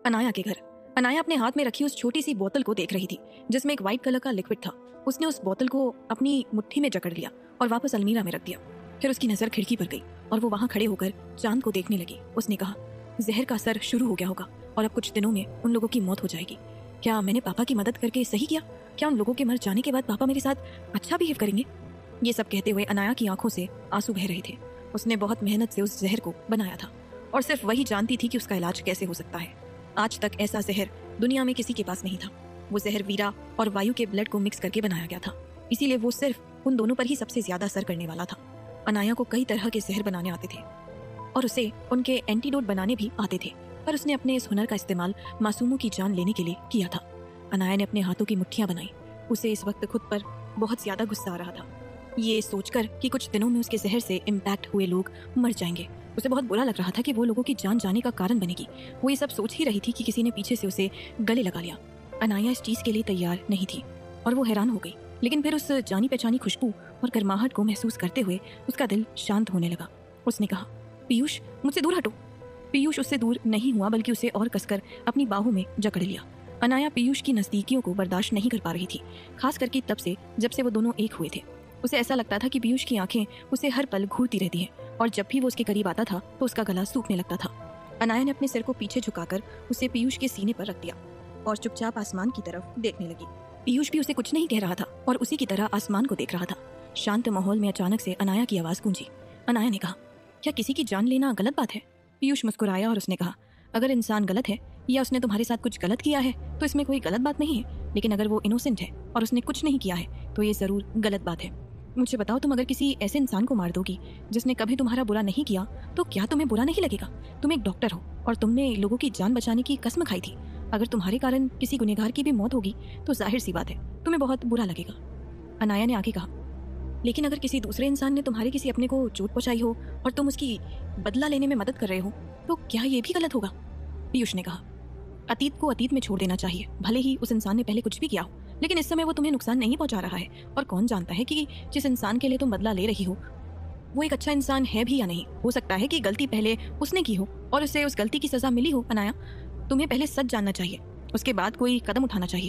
S1: अनाया के घर। अनाया अपने हाथ में रखी उस छोटी सी बोतल को देख रही थी जिसमें एक वाइट कलर का लिक्विड था। उसने उस बोतल को अपनी मुट्ठी में जकड़ लिया और वापस अलमीरा में रख दिया। फिर उसकी नजर खिड़की पर गई और वो वहां खड़े होकर चांद को देखने लगी। उसने कहा, जहर का असर शुरू हो गया होगा और अब कुछ दिनों में उन लोगों की मौत हो जाएगी। क्या मैंने पापा की मदद करके सही किया? क्या उन लोगों के मर जाने के बाद पापा मेरे साथ अच्छा बिहेव करेंगे? ये सब कहते हुए अनाया की आंखों से आंसू बह रहे थे। उसने बहुत मेहनत से उस जहर को बनाया था और सिर्फ वही जानती थी कि उसका इलाज कैसे हो सकता है। आज तक ऐसा जहर दुनिया में किसी के पास नहीं था। वो जहर वीरा और वायु के ब्लड को मिक्स करके बनाया गया था, इसीलिए वो सिर्फ उन दोनों पर ही सबसे ज्यादा असर करने वाला था। अनाया को कई तरह के जहर बनाने आते थे और उसे उनके एंटीडोट बनाने भी आते थे, पर उसने अपने इस हुनर का इस्तेमाल मासूमों की जान लेने के लिए किया था। अनाया ने अपने हाथों की मुट्ठियां बनाई। उसे इस वक्त खुद पर बहुत ज्यादा गुस्सा आ रहा था, ये सोचकर कि कुछ दिनों में उसके जहर से इम्पैक्ट हुए लोग मर जाएंगे। उसे बहुत बुरा लग रहा था कि वो लोगों की जान जाने का कारण बनेगी। वो ये सब सोच ही रही थी कि किसी ने पीछे से उसे गले लगा लिया। अनाया इस चीज के लिए तैयार नहीं थी और वो हैरान हो गई, लेकिन फिर उस जानी पहचानी खुशबू और गर्माहट को महसूस करते हुए उसका दिल शांत होने लगा। उसने कहा, पीयूष मुझसे दूर हटो। पीयूष उससे दूर नहीं हुआ बल्कि उसे और कसकर अपनी बाहों में जकड़ लिया। अनाया पीयूष की नजदीकियों को बर्दाश्त नहीं कर पा रही थी, खास करके तब से जब से वो दोनों एक हुए थे। उसे ऐसा लगता था कि पीयूष की आंखें उसे हर पल घूरती रहती हैं और जब भी वो उसके करीब आता था तो उसका गला सूखने लगता था। अनाया ने अपने सिर को पीछे झुकाकर उसे पीयूष के सीने पर रख दिया और चुपचाप आसमान की तरफ देखने लगी। पीयूष भी उसे कुछ नहीं कह रहा था और उसी की तरह आसमान को देख रहा था। शांत माहौल में अचानक से अनाया की आवाज गूंजी। अनाया ने कहा, क्या किसी की जान लेना गलत बात है? पीयूष मुस्कुराया और उसने कहा, अगर इंसान गलत है या उसने तुम्हारे साथ कुछ गलत किया है तो इसमें कोई गलत बात नहीं है, लेकिन अगर वो इनोसेंट है और उसने कुछ नहीं किया है तो ये जरूर गलत बात है। मुझे बताओ, तुम अगर किसी ऐसे इंसान को मार दोगी जिसने कभी तुम्हारा बुरा नहीं किया तो क्या तुम्हें बुरा नहीं लगेगा? तुम एक डॉक्टर हो और तुमने लोगों की जान बचाने की कसम खाई थी। अगर तुम्हारे कारण किसी गुनहगार की भी मौत होगी तो जाहिर सी बात है तुम्हें बहुत बुरा लगेगा। अनाया ने आगे कहा, लेकिन अगर किसी दूसरे इंसान ने तुम्हारे किसी अपने को चोट पहुंचाई हो और तुम उसकी बदला लेने में मदद कर रहे हो तो क्या ये भी गलत होगा? पीयूष ने कहा, अतीत को अतीत में छोड़ देना चाहिए। भले ही उस इंसान ने पहले कुछ भी किया हो, लेकिन इस समय वो तुम्हें नुकसान नहीं पहुंचा रहा है और कौन जानता है कि जिस इंसान के लिए तुम बदला ले रही हो वो एक अच्छा इंसान है भी या नहीं। हो सकता है कि गलती पहले उसने की हो और उसे उस गलती की सजा मिली हो। अनाया, तुम्हें पहले सच जानना चाहिए, उसके बाद कोई कदम उठाना चाहिए।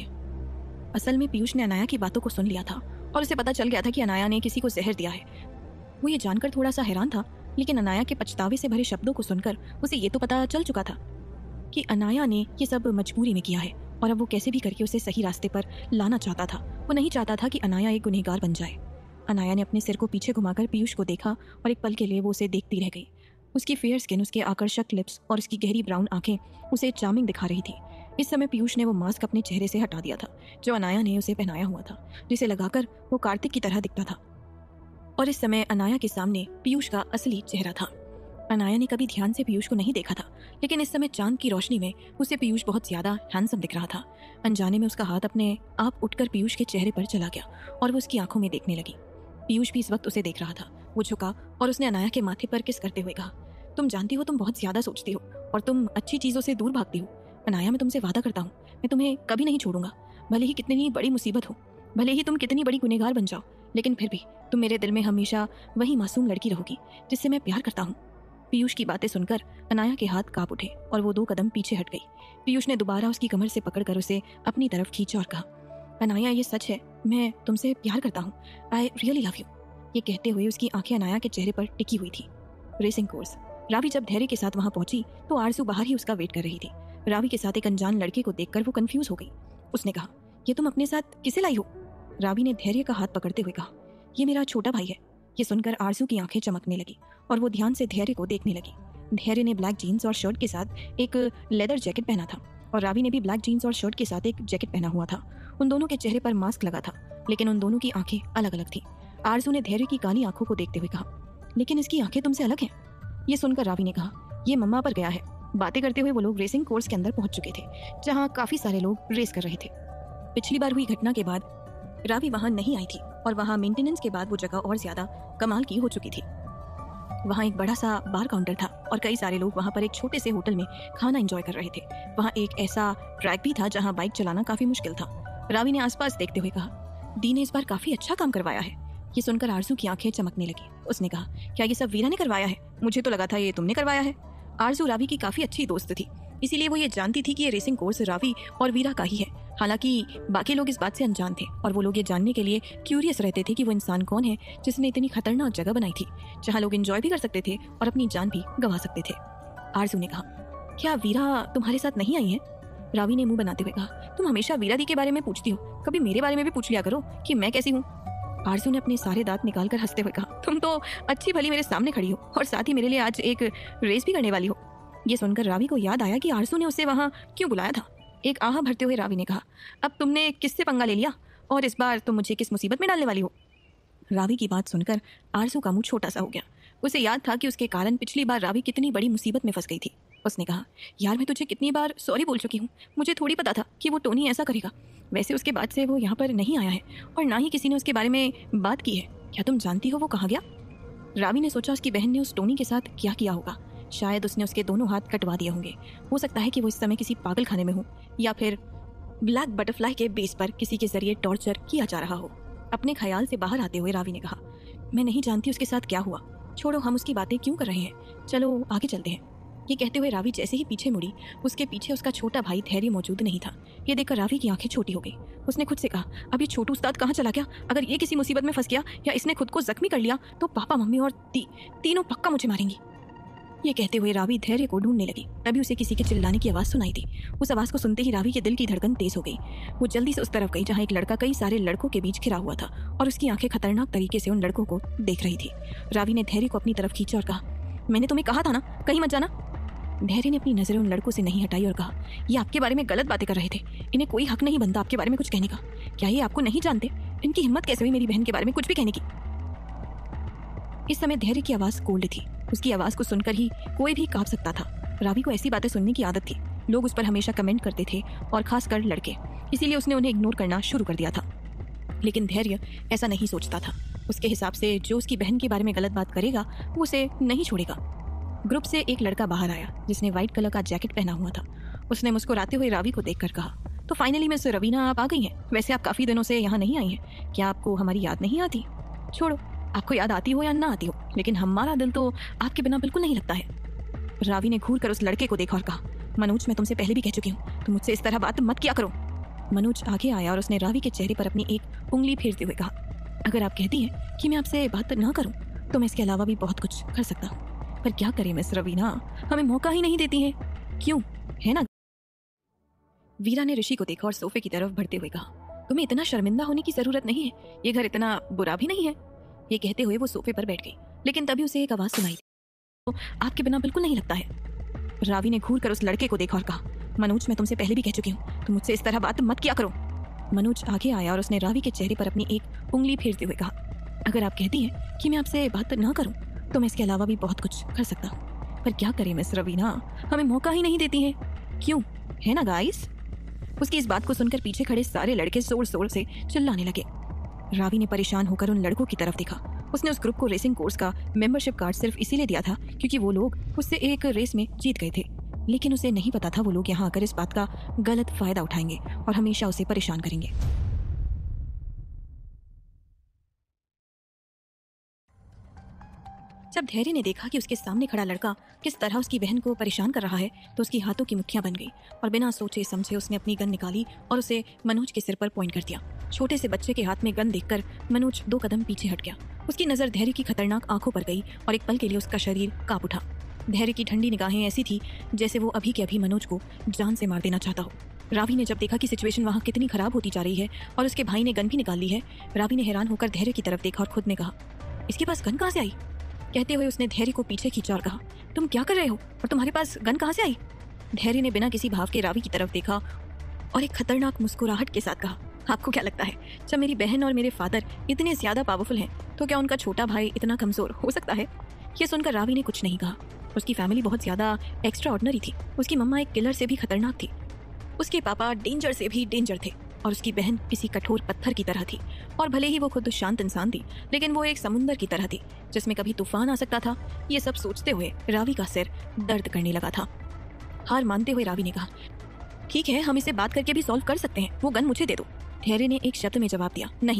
S1: असल में पीयूष ने अनाया की बातों को सुन लिया था और उसे पता चल गया था कि अनाया ने किसी को जहर दिया है। वो ये जानकर थोड़ा सा हैरान था, लेकिन अनाया के पछतावे से भरे शब्दों को सुनकर उसे ये तो पता चल चुका था कि अनाया ने ये सब मजबूरी में किया है और अब वो कैसे भी करके उसे सही रास्ते पर लाना चाहता था। वो नहीं चाहता था कि अनाया एक गुनहगार बन जाए। अनाया ने अपने सिर को पीछे घुमाकर पीयूष को देखा और एक पल के लिए वो उसे देखती रह गई। उसकी फेयर स्किन, उसके आकर्षक लिप्स और उसकी गहरी ब्राउन आंखें उसे चार्मिंग दिखा रही थी। इस समय पीयूष ने वो मास्क अपने चेहरे से हटा दिया था जो अनाया ने उसे पहनाया हुआ था, जिसे लगाकर वो कार्तिक की तरह दिखता था। और इस समय अनाया के सामने पीयूष का असली चेहरा था। अनाया ने कभी ध्यान से पीयूष को नहीं देखा था, लेकिन इस समय चांद की रोशनी में उसे पीयूष बहुत ज्यादा हैंडसम दिख रहा था। अनजाने में उसका हाथ अपने आप उठकर पीयूष के चेहरे पर चला गया और वो उसकी आंखों में देखने लगी। पीयूष भी इस वक्त उसे देख रहा था। वो झुका और उसने अनाया के माथे पर किस करते हुए कहा, तुम जानती हो तुम बहुत ज्यादा सोचती हो और तुम अच्छी चीजों से दूर भागती हो। अनाया, मैं तुमसे वादा करता हूँ, मैं तुम्हें कभी नहीं छोड़ूंगा। भले ही कितनी बड़ी मुसीबत हो, भले ही तुम कितनी बड़ी गुनहगार बन जाओ, लेकिन फिर भी तुम मेरे दिल में हमेशा वही मासूम लड़की रहोगी जिससे मैं प्यार करता हूँ। पीयूष की बातें सुनकर अनाया के हाथ कांप उठे और वो 2 कदम पीछे हट गई। पीयूष ने दोबारा उसकी कमर से पकड़कर उसे अपनी तरफ खींचा और कहा, अनाया, ये सच है, मैं तुमसे प्यार करता हूँ। I really love you. ये कहते हुए उसकी आंखें अनाया के चेहरे पर टिकी हुई थी। Racing course. रावी जब धैर्य के साथ वहां पहुंची तो आरजू बाहर ही उसका वेट कर रही थी। रावी के साथ एक अनजान लड़के को देखकर वो कंफ्यूज हो गई। उसने कहा, ये तुम अपने साथ किसे लाई हो? रावी ने धैर्य का हाथ पकड़ते हुए कहा, ये मेरा छोटा भाई है। ये सुनकर आरजू की आंखें चमकने लगी और वो ध्यान से धैर्य को देखने लगी। धैर्य ने ब्लैक जीन्स और शर्ट के साथ एक लेदर जैकेट पहना था और रावी ने भी ब्लैक जीन्स और शर्ट के साथ एक जैकेट पहना हुआ था। उन दोनों के चेहरे पर मास्क लगा था, लेकिन उन दोनों की आंखें अलग अलग थी। आरजू ने धैर्य की काली आंखों को देखते हुए कहा, लेकिन इसकी आंखें तुमसे अलग हैं। ये सुनकर रावी ने कहा, ये मम्मा पर गया है। बातें करते हुए वो लोग रेसिंग कोर्स के अंदर पहुंच चुके थे, जहां काफी सारे लोग रेस कर रहे थे। पिछली बार हुई घटना के बाद रावी वहां नहीं आई थी और वहां मेंटेनेंस के बाद वो जगह और ज्यादा कमाल की हो चुकी थी। वहां एक बड़ा सा बार काउंटर था और कई सारे लोग वहां पर एक छोटे से होटल में खाना एंजॉय कर रहे थे। वहां एक ऐसा ट्रैक भी था जहां बाइक चलाना काफी मुश्किल था। रावी ने आसपास देखते हुए कहा, दी ने इस बार काफी अच्छा काम करवाया है। ये सुनकर आरजू की आंखें चमकने लगी। उसने कहा, क्या ये सब वीरा ने करवाया है? मुझे तो लगा था ये तुमने करवाया है। आरजू रावी की काफी अच्छी दोस्त थी इसीलिए वो ये जानती थी कि ये रेसिंग कोर्स रावी और वीरा का ही है। हालांकि बाकी लोग इस बात से अनजान थे और वो लोग ये जानने के लिए क्यूरियस रहते थे कि वो इंसान कौन है जिसने इतनी खतरनाक जगह बनाई थी जहाँ लोग एंजॉय भी कर सकते थे और अपनी जान भी गंवा सकते थे। आरजू ने कहा, क्या वीरा तुम्हारे साथ नहीं आई है? रावी ने मुंह बनाते हुए कहा, तुम हमेशा वीरा दी के बारे में पूछती हो, कभी मेरे बारे में भी पूछ लिया करो कि मैं कैसी हूँ। आरजू ने अपने सारे दांत निकालकर हंसते हुए कहा, तुम तो अच्छी भली मेरे सामने खड़ी हो और साथ ही मेरे लिए आज एक रेस भी करने वाली हो। ये सुनकर रावी को याद आया कि आरजू ने उसे वहां क्यों बुलाया था। एक आह भरते हुए रावी ने कहा, अब तुमने किससे पंगा ले लिया और इस बार तुम मुझे किस मुसीबत में डालने वाली हो? रावी की बात सुनकर आरजू का मुंह छोटा सा हो गया। उसे याद था कि उसके कारण पिछली बार रावी कितनी बड़ी मुसीबत में फंस गई थी। उसने कहा, यार मैं तुझे कितनी बार सॉरी बोल चुकी हूँ, मुझे थोड़ी पता था कि वो टोनी ऐसा करेगा। वैसे उसके बाद से वो यहाँ पर नहीं आया है और ना ही किसी ने उसके बारे में बात की है। क्या तुम जानती हो वो कहाँ गया? रावी ने सोचा उसकी बहन ने उस टोनी के साथ क्या किया होगा। शायद उसने उसके दोनों हाथ कटवा दिए होंगे। हो सकता है कि वो इस समय किसी पागल खाने में हो या फिर ब्लैक बटरफ्लाई के बेस पर किसी के जरिए टॉर्चर किया जा रहा हो। अपने ख्याल से बाहर आते हुए रावी ने कहा, मैं नहीं जानती उसके साथ क्या हुआ, छोड़ो हम उसकी बातें क्यों कर रहे हैं, चलो आगे चलते हैं। ये कहते हुए रावी जैसे ही पीछे मुड़ी, उसके पीछे उसका छोटा भाई धैर्य मौजूद नहीं था। ये देखकर रावी की आंखें छोटी हो गई। उसने खुद से कहा, अब ये छोटू उस्ताद कहाँ चला गया? अगर ये किसी मुसीबत में फंस गया या इसने खुद को जख्मी कर लिया तो पापा मम्मी और तीनों पक्का मुझे मारेंगी। ये कहते हुए रावी धैर्य को ढूंढने लगी। तभी उसे किसी के चिल्लाने की आवाज़ सुनाई दी। उस आवाज़ को सुनते ही रावी के दिल की धड़कन तेज हो गई। वो जल्दी से उस तरफ गई जहाँ एक लड़का कई सारे लड़कों के बीच घिरा हुआ था और उसकी आंखें खतरनाक तरीके से उन लड़कों को देख रही थी। रावी ने धैर्य को अपनी तरफ खींचा और कहा, मैंने तुम्हें कहा था ना कहीं मत जाना। धैर्य ने अपनी नजरें उन लड़कों से नहीं हटाई और कहा, ये आपके बारे में गलत बातें कर रहे थे, इन्हें कोई हक नहीं बनता आपके बारे में कुछ कहने का। क्या ये आपको नहीं जानते? इनकी हिम्मत कैसे हुई मेरी बहन के बारे में कुछ भी कहने की? इस समय धैर्य की आवाज़ कोल्ड थी। उसकी आवाज़ को सुनकर ही कोई भी कांप सकता था। रावी को ऐसी बातें सुनने की आदत थी। लोग उस पर हमेशा कमेंट करते थे और खासकर लड़के, इसीलिए उसने उन्हें इग्नोर करना शुरू कर दिया था। लेकिन धैर्य ऐसा नहीं सोचता था। उसके हिसाब से जो उसकी बहन के बारे में गलत बात करेगा वो उसे नहीं छोड़ेगा। ग्रुप से एक लड़का बाहर आया जिसने व्हाइट कलर का जैकेट पहना हुआ था। उसने मुस्कुराते हुए रावी को देखकर कहा, तो फाइनली मिस रवीना आप आ गई हैं। वैसे आप काफ़ी दिनों से यहाँ नहीं आई हैं, क्या आपको हमारी याद नहीं आती? छोड़ो, आपको याद आती हो या ना आती हो, लेकिन हमारा दिल तो आपके बिना बिल्कुल नहीं लगता है। रावी ने घूर कर उस लड़के को देखा और कहा, मनोज मैं तुमसे पहले भी कह चुकी हूँ, तुम मुझसे इस तरह बात मत किया करो। मनोज आगे आया और उसने रावी के चेहरे पर अपनी एक उंगली फेरते हुए कहा, अगर आप कहती हैं कि मैं आपसे बात ना करूं तो मैं इसके अलावा भी बहुत कुछ कर सकता हूं, पर क्या करें मिस रवीना, हमें मौका ही नहीं देती है। क्यों, है ना? वीरा ने ऋषि को देखा और सोफे की तरफ बढ़ते हुए कहा, तुम्हें इतना शर्मिंदा होने की जरूरत नहीं है, ये घर इतना बुरा भी नहीं है। ये कहते हुए वो सोफे पर बैठ गई, लेकिन तभी उसे एक आवाज सुनाई, तो आपके बिना बिल्कुल नहीं लगता है। रावी ने घूर कर उस लड़के को देखा और कहा, मनोज मैं तुमसे पहले भी कह चुकी हूँ, तुम मुझसे इस तरह बात मत किया करो। मनोज आगे आया और उसने रावी के चेहरे पर अपनी एक उंगली फेरते हुए कहा, अगर आप कहती हैं कि मैं आपसे बात ना करूं तो मैं इसके अलावा भी बहुत कुछ कर सकता हूं, पर क्या करें मिस रवीना, हमें मौका ही नहीं देती है। क्यों, है ना गाइस? उसकी इस बात को सुनकर पीछे खड़े सारे लड़के जोर जोर से चिल्लाने लगे। रावी ने परेशान होकर उन लड़कों की तरफ देखा। उसने उस ग्रुप को रेसिंग कोर्स का मेंबरशिप कार्ड सिर्फ इसीलिए दिया था क्योंकि वो लोग उससे एक रेस में जीत गए थे, लेकिन उसे नहीं पता था वो लोग यहाँ आकर इस बात का गलत फायदा उठाएंगे और हमेशा उसे परेशान करेंगे। जब धैर्य ने देखा कि उसके सामने खड़ा लड़का किस तरह उसकी बहन को परेशान कर रहा है तो उसकी हाथों की मुट्ठियां बन गई और बिना सोचे समझे उसने अपनी गन निकाली और उसे मनोज के सिर पर पॉइंट कर दिया। छोटे से बच्चे के हाथ में गन देखकर मनोज 2 कदम पीछे हट गया। उसकी नज़र धैर्य की खतरनाक आंखों पर गई और एक पल के लिए उसका शरीर कांप उठा। धैर्य की ठंडी निगाहें ऐसी थी जैसे वो अभी के अभी मनोज को जान से मार देना चाहता हो। रावी ने जब देखा कि सिचुएशन वहाँ कितनी खराब होती जा रही है और उसके भाई ने गन भी निकाल ली है, रावी ने हैरान होकर धैर्य की तरफ देखा और खुद ने कहा, इसके पास गन कहाँ से आई? कहते हुए उसने धैर्य को पीछे खींचा और कहा, तुम क्या कर रहे हो और तुम्हारे पास गन कहाँ से आई? धैर्य ने बिना किसी भाव के रावी की तरफ देखा और एक खतरनाक मुस्कुराहट के साथ कहा, आपको क्या लगता है जब मेरी बहन और मेरे फादर इतने ज्यादा पावरफुल हैं तो क्या उनका छोटा भाई इतना कमजोर हो सकता है? ये सुनकर रावी ने कुछ नहीं कहा। उसकी फैमिली बहुत ज्यादा एक्स्ट्रा ऑर्डिनरी थी। उसकी मम्मा एक किलर से भी खतरनाक थी, उसके पापा डेंजर से भी डेंजर थे और उसकी बहन किसी कठोर पत्थर की तरह थी। और भले ही वो खुद शांत इंसान थी, लेकिन वो एक समुंदर की तरह थी जिसमें कभी तूफान आ सकता था। ये सब सोचते हुए रावी का सिर दर्द करने लगा था। हार मानते हुए रावी ने कहा, ठीक है, हम इसे बात करके भी सॉल्व कर सकते हैं, वो गन मुझे दे दो। धैर्य ने एक शब्द में जवाब दिया, नहीं,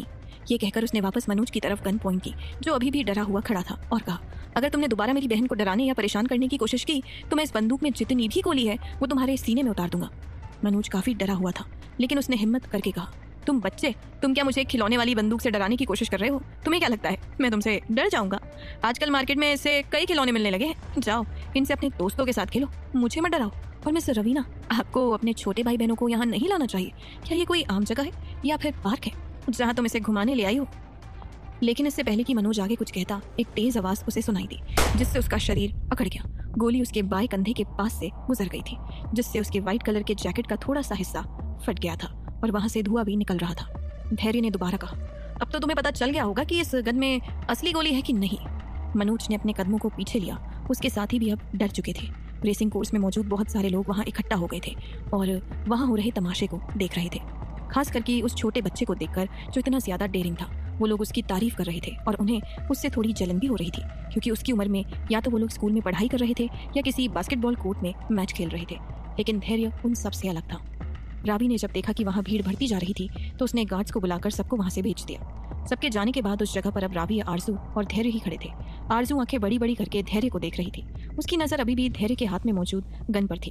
S1: ये कहकर उसने वापस मनोज की तरफ गन पॉइंट की, जो अभी भी डरा हुआ खड़ा था, और कहा, अगर तुमने दोबारा मेरी बहन को डराने या परेशान करने की कोशिश की तो मैं इस बंदूक में जितनी भी गोली है वो तुम्हारे सीने में उतार दूंगा। मनोज काफी डरा हुआ था, लेकिन उसने हिम्मत करके कहा, तुम बच्चे, तुम क्या मुझे खिलौने वाली बंदूक से डराने की कोशिश कर रहे हो? तुम्हें क्या लगता है मैं तुमसे डर जाऊंगा? आजकल मार्केट में ऐसे कई खिलौने मिलने लगे हैं, जाओ इनसे अपने दोस्तों के साथ खेलो, मुझे मत डराओ। और मिस रवीना, आपको अपने छोटे भाई बहनों को यहाँ नहीं लाना चाहिए। क्या ये कोई आम जगह है या फिर पार्क है जहाँ तुम इसे घुमाने ले आई हो? लेकिन इससे पहले कि मनोज आगे कुछ कहता, एक तेज आवाज उसे सुनाई दी, जिससे उसका शरीर अकड़ गया। गोली उसके बाएं कंधे के पास से गुजर गई थी, जिससे उसके व्हाइट कलर के जैकेट का थोड़ा सा हिस्सा फट गया था और वहां से धुआं भी निकल रहा था। धैर्य ने दोबारा कहा, अब तो तुम्हें पता चल गया होगा कि इस गन में असली गोली है कि नहीं। मनोज ने अपने कदमों को पीछे लिया, उसके साथी भी अब डर चुके थे। रेसिंग कोर्स में मौजूद बहुत सारे लोग वहां इकट्ठा हो गए थे और वहां हो रहे तमाशे को देख रहे थे, खास करके उस छोटे बच्चे को देखकर जो इतना ज्यादा डेयरिंग था। वो लोग उसकी तारीफ कर रहे थे और उन्हें उससे थोड़ी जलन भी हो रही थी, क्योंकि उसकी उम्र में या तो वो लोग स्कूल में पढ़ाई कर रहे थे या किसी बास्केटबॉल कोर्ट में मैच खेल रहे थे। लेकिन धैर्य उन सब से अलग था। रावी ने जब देखा कि वहां भीड़ बढ़ती जा रही थी तो उसने गार्ड्स को बुलाकर सबको वहां से भेज दिया। सबके जाने के बाद उस जगह पर अब रावी, आरजू और धैर्य ही खड़े थे। आरजू आंखें बड़ी बड़ी करके धैर्य को देख रही थी। उसकी नजर अभी भी धैर्य के हाथ में मौजूद गन पर थी।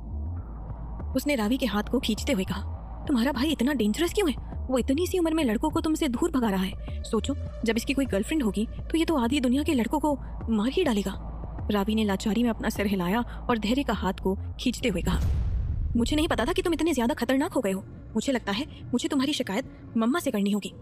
S1: उसने रावी के हाथ को खींचते हुए कहा, तुम्हारा भाई इतना डेंजरस क्यों है? वो इतनी सी उम्र में लड़कों को तुमसे दूर भगा रहा है। सोचो, जब इसकी कोई गर्लफ्रेंड होगी तो ये तो आधी दुनिया के लड़कों को मार ही डालेगा। रावी ने लाचारी में अपना सिर हिलाया और धैर्य का हाथ को खींचते हुए कहा, मुझे नहीं पता था कि तुम इतने ज्यादा खतरनाक हो गए हो। मुझे लगता है मुझे तुम्हारी शिकायत मम्मा से करनी होगी।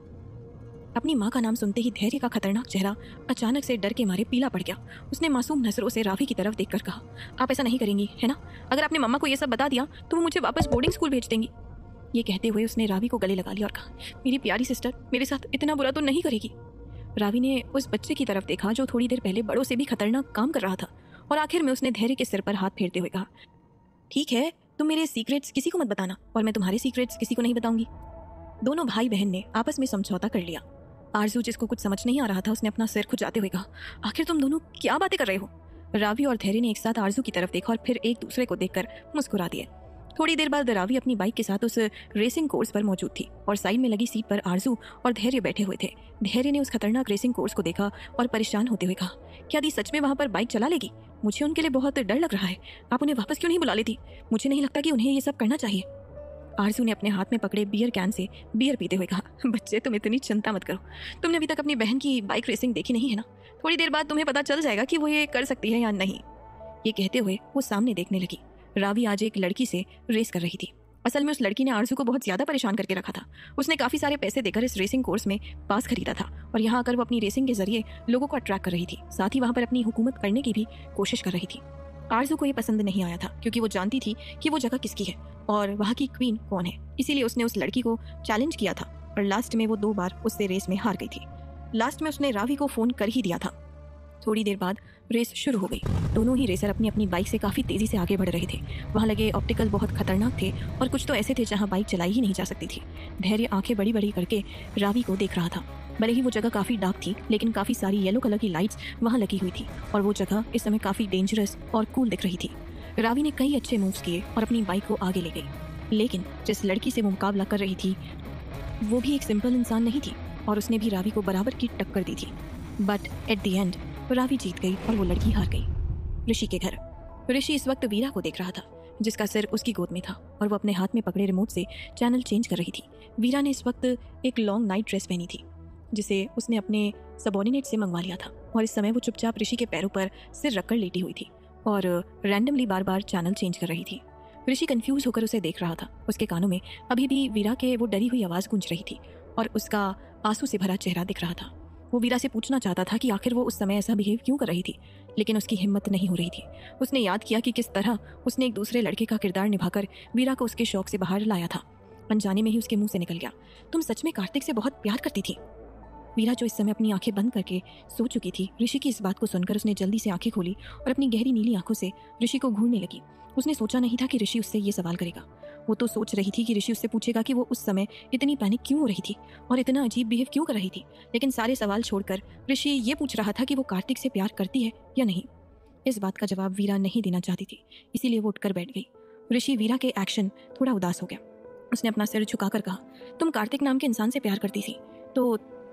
S1: अपनी माँ का नाम सुनते ही धैर्य का खतरनाक चेहरा अचानक से डर के मारे पीला पड़ गया। उसने मासूम नजरों से रावी की तरफ देखकर कहा, आप ऐसा नहीं करेंगी है ना? अगर आपने मम्मा को ये सब बता दिया तो वो मुझे वापस बोर्डिंग स्कूल भेज देंगी। ये कहते हुए उसने रावी को गले लगा लिया और कहा, मेरी प्यारी सिस्टर मेरे साथ इतना बुरा तो नहीं करेगी। रावी ने उस बच्चे की तरफ देखा जो थोड़ी देर पहले बड़ों से भी खतरनाक काम कर रहा था, और आखिर में उसने धैर्य के सिर पर हाथ फेरते हुए कहा, ठीक है, तुम मेरे सीक्रेट्स किसी को मत बताना और मैं तुम्हारे सीक्रेट्स किसी को नहीं बताऊंगी। दोनों भाई बहन ने आपस में समझौता कर लिया। आरजू, जिसको कुछ समझ नहीं आ रहा था, उसने अपना सिर खुजाते हुए कहा, आखिर तुम दोनों क्या बातें कर रहे हो? रावी और धैर्य ने एक साथ आरजू की तरफ देखा और फिर एक दूसरे को देखकर मुस्कुरा दिए। थोड़ी देर बाद रावी अपनी बाइक के साथ उस रेसिंग कोर्स पर मौजूद थी और साइड में लगी सीट पर आरजू और धैर्य बैठे हुए थे। धैर्य ने उस खतरनाक रेसिंग कोर्स को देखा और परेशान होते हुए कहा, क्या दी सच में वहां पर बाइक चला लेगी? मुझे उनके लिए बहुत डर लग रहा है। आप उन्हें वापस क्यों नहीं बुला लेती? मुझे नहीं लगता कि उन्हें ये सब करना चाहिए। आरजू ने अपने हाथ में पकड़े बियर कैन से बियर पीते हुए कहा, बच्चे तुम इतनी चिंता मत करो। तुमने अभी तक अपनी बहन की बाइक रेसिंग देखी नहीं है ना? थोड़ी देर बाद तुम्हें पता चल जाएगा कि वो ये कर सकती है या नहीं। ये कहते हुए वो सामने देखने लगी। रावी आज एक लड़की से रेस कर रही थी। असल में उस लड़की ने आरजू को बहुत ज्यादा परेशान करके रखा था। उसने काफी सारे पैसे देकर इस रेसिंग कोर्स में पास खरीदा था और यहाँ आकर वो अपनी रेसिंग के जरिए लोगों को अट्रैक्ट कर रही थी, साथ ही वहां पर अपनी हुकूमत करने की भी कोशिश कर रही थी। आरजू को ये पसंद नहीं आया था, क्योंकि वो जानती थी कि वो जगह किसकी है और वहाँ की क्वीन कौन है। इसीलिए उसने उस लड़की को चैलेंज किया था और लास्ट में वो 2 बार उससे रेस में हार गई थी। लास्ट में उसने रावी को फोन कर ही दिया था। थोड़ी देर बाद रेस शुरू हो गई। दोनों ही रेसर अपनी अपनी बाइक से काफी तेजी से आगे बढ़ रहे थे। वहां लगे ऑप्टिकल बहुत खतरनाक थे और कुछ तो ऐसे थे जहां बाइक चलाई ही नहीं जा सकती थी। धैर्य आंखें बड़ी बड़ी करके रावी को देख रहा था। भले ही वो जगह काफी डार्क थी, लेकिन काफी सारी येलो कलर की लाइट्स वहां लगी हुई थी और वो जगह इस समय काफी डेंजरस और कूल दिख रही थी। रावी ने कई अच्छे मूव्स किए और अपनी बाइक को आगे ले गई, लेकिन जिस लड़की से वो मुकाबला कर रही थी वो भी एक सिंपल इंसान नहीं थी और उसने भी रावी को बराबर की टक्कर दी थी। But at the end Raavi जीत गई और वो लड़की हार गई। ऋषि के घर ऋषि इस वक्त वीरा को देख रहा था, जिसका सिर उसकी गोद में था और वो अपने हाथ में पकड़े रिमोट से चैनल चेंज कर रही थी। वीरा ने इस वक्त एक लॉन्ग नाइट ड्रेस पहनी थी, जिसे उसने अपने सबॉर्डिनेट से मंगवा लिया था और इस समय वो चुपचाप ऋषि के पैरों पर सिर रखकर लेटी हुई थी और रैंडमली बार बार चैनल चेंज कर रही थी। ऋषि कंफ्यूज होकर उसे देख रहा था। उसके कानों में अभी भी वीरा के वो डरी हुई आवाज़ गूंज रही थी और उसका आंसू से भरा चेहरा दिख रहा था। वो वीरा से पूछना चाहता था कि आखिर वो उस समय ऐसा बिहेव क्यों कर रही थी, लेकिन उसकी हिम्मत नहीं हो रही थी। उसने याद किया कि किस तरह उसने एक दूसरे लड़के का किरदार निभाकर वीरा को उसके शौक से बाहर लाया था। अनजाने में ही उसके मुंह से निकल गया, तुम सच में कार्तिक से बहुत प्यार करती थी। वीरा, जो इस समय अपनी आंखें बंद करके सो चुकी थी, ऋषि की इस बात को सुनकर उसने जल्दी से आंखें खोली और अपनी गहरी नीली आंखों से ऋषि को घूरने लगी। उसने सोचा नहीं था कि ऋषि उससे ये सवाल करेगा। वो तो सोच रही थी कि ऋषि उससे पूछेगा कि वो उस समय इतनी पैनिक क्यों हो रही थी और इतना अजीब बिहेव क्यों कर रही थी, लेकिन सारे सवाल छोड़कर ऋषि ये पूछ रहा था कि वो कार्तिक से प्यार करती है या नहीं। इस बात का जवाब वीरा नहीं देना चाहती थी, इसीलिए वो उठकर बैठ गई। ऋषि वीरा के एक्शन थोड़ा उदास हो गया। उसने अपना सिर झुकाकर कहा, तुम कार्तिक नाम के इंसान से प्यार करती थी तो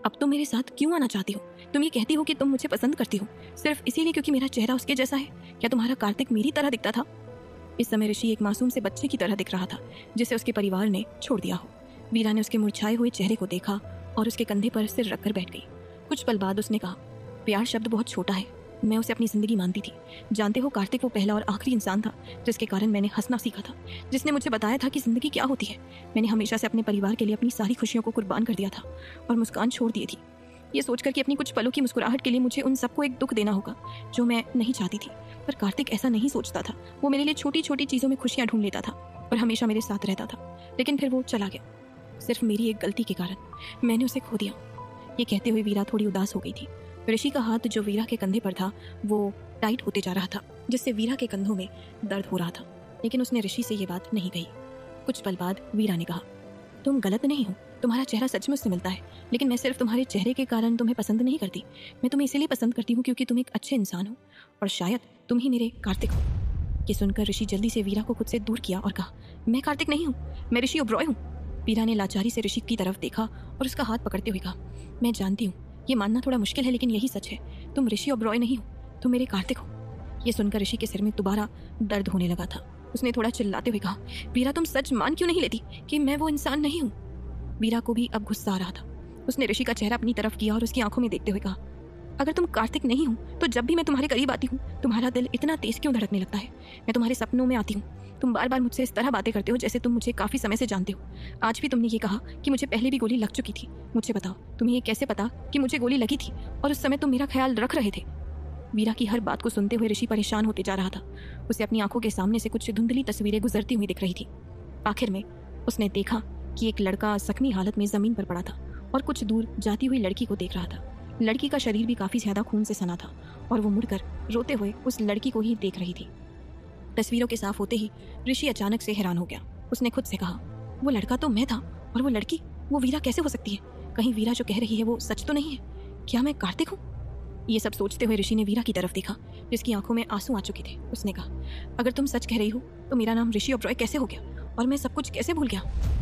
S1: अब तुम मेरे साथ क्यों आना चाहती हो? तुम ये कहती हो कि तुम मुझे पसंद करती हो सिर्फ इसीलिए क्योंकि मेरा चेहरा उसके जैसा है। क्या तुम्हारा कार्तिक मेरी तरह दिखता था? इस समय ऋषि एक मासूम से बच्चे की तरह दिख रहा था जिसे उसके परिवार ने छोड़ दिया हो। वीरा ने उसके मुरझाए हुए चेहरे को देखा और उसके कंधे पर सिर रखकर बैठ गई। कुछ पल बाद उसने कहा, प्यार शब्द बहुत छोटा है, मैं उसे अपनी जिंदगी मानती थी। जानते हो, कार्तिक वो पहला और आखिरी इंसान था जिसके कारण मैंने हंसना सीखा था, जिसने मुझे बताया था कि जिंदगी क्या होती है। मैंने हमेशा से अपने परिवार के लिए अपनी सारी खुशियों को कुर्बान कर दिया था और मुस्कान छोड़ दी थी, ये सोचकर कि अपनी कुछ पलों की मुस्कुराहट के लिए मुझे उन सबको एक दुख देना होगा जो मैं नहीं चाहती थी। पर कार्तिक ऐसा नहीं सोचता था। वो मेरे लिए छोटी छोटी चीज़ों में खुशियाँ ढूंढ लेता था और हमेशा मेरे साथ रहता था। लेकिन फिर वो चला गया, सिर्फ मेरी एक गलती के कारण मैंने उसे खो दिया। ये कहते हुए वीरा थोड़ी उदास हो गई थी। ऋषि का हाथ जो वीरा के कंधे पर था वो टाइट होते जा रहा था, जिससे वीरा के कंधों में दर्द हो रहा था। लेकिन उसने ऋषि से ये बात नहीं कही। कुछ पल बाद वीरा ने कहा, तुम गलत नहीं हो, तुम्हारा चेहरा सच में उससे मिलता है, लेकिन मैं सिर्फ तुम्हारे चेहरे के कारण तुम्हें पसंद नहीं करती। मैं तुम्हें इसीलिए पसंद करती हूँ क्योंकि तुम एक अच्छे इंसान हो और शायद तुम ही मेरे कार्तिक हो। ये सुनकर ऋषि जल्दी से वीरा को खुद से दूर किया और कहा, मैं कार्तिक नहीं हूँ, मैं ऋषि ओबरॉय हूँ। वीरा ने लाचारी से ऋषि की तरफ देखा और उसका हाथ पकड़ते हुए कहा, मैं जानती हूँ ये मानना थोड़ा मुश्किल है, लेकिन यही सच है, तुम ऋषि ओबरॉय नहीं हो, तुम मेरे कार्तिक हो। ये सुनकर ऋषि के सिर में दोबारा दर्द होने लगा था। उसने थोड़ा चिल्लाते हुए कहा, वीरा तुम सच मान क्यों नहीं लेती कि मैं वो इंसान नहीं हूँ? वीरा को भी अब गुस्सा आ रहा था। उसने ऋषि का चेहरा अपनी तरफ किया और उसकी आंखों में देखते हुए कहा, अगर तुम कार्तिक नहीं हो तो जब भी मैं तुम्हारे करीब आती हूँ तुम्हारा दिल इतना तेज क्यों धड़कने लगता है? मैं तुम्हारे सपनों में आती हूँ, तुम बार बार मुझसे इस तरह बातें करते हो जैसे तुम मुझे काफ़ी समय से जानते हो। आज भी तुमने ये कहा कि मुझे पहले भी गोली लग चुकी थी। मुझे बताओ, तुम्हें ये कैसे पता कि मुझे गोली लगी थी और उस समय तुम मेरा ख्याल रख रहे थे? वीरा की हर बात को सुनते हुए ऋषि परेशान होते जा रहा था। उसे अपनी आंखों के सामने से कुछ धुंधली तस्वीरें गुजरती हुई दिख रही थी। आखिर में उसने देखा कि एक लड़का जख्मी हालत में जमीन पर पड़ा था और कुछ दूर जाती हुई लड़की को देख रहा था। लड़की का शरीर भी काफ़ी ज़्यादा खून से सना था और वो मुड़कर रोते हुए उस लड़की को ही देख रही थी। तस्वीरों के साफ होते ही ऋषि अचानक से हैरान हो गया। उसने खुद से कहा, वो लड़का तो मैं था और वो लड़की, वो वीरा कैसे हो सकती है? कहीं वीरा जो कह रही है वो सच तो नहीं है? क्या मैं कार्तिक हूँ? ये सब सोचते हुए ऋषि ने वीरा की तरफ देखा जिसकी आंखों में आंसू आ चुके थे। उसने कहा, अगर तुम सच कह रही हो तो मेरा नाम ऋषि ओबरॉय कैसे हो गया और मैं सब कुछ कैसे भूल गया?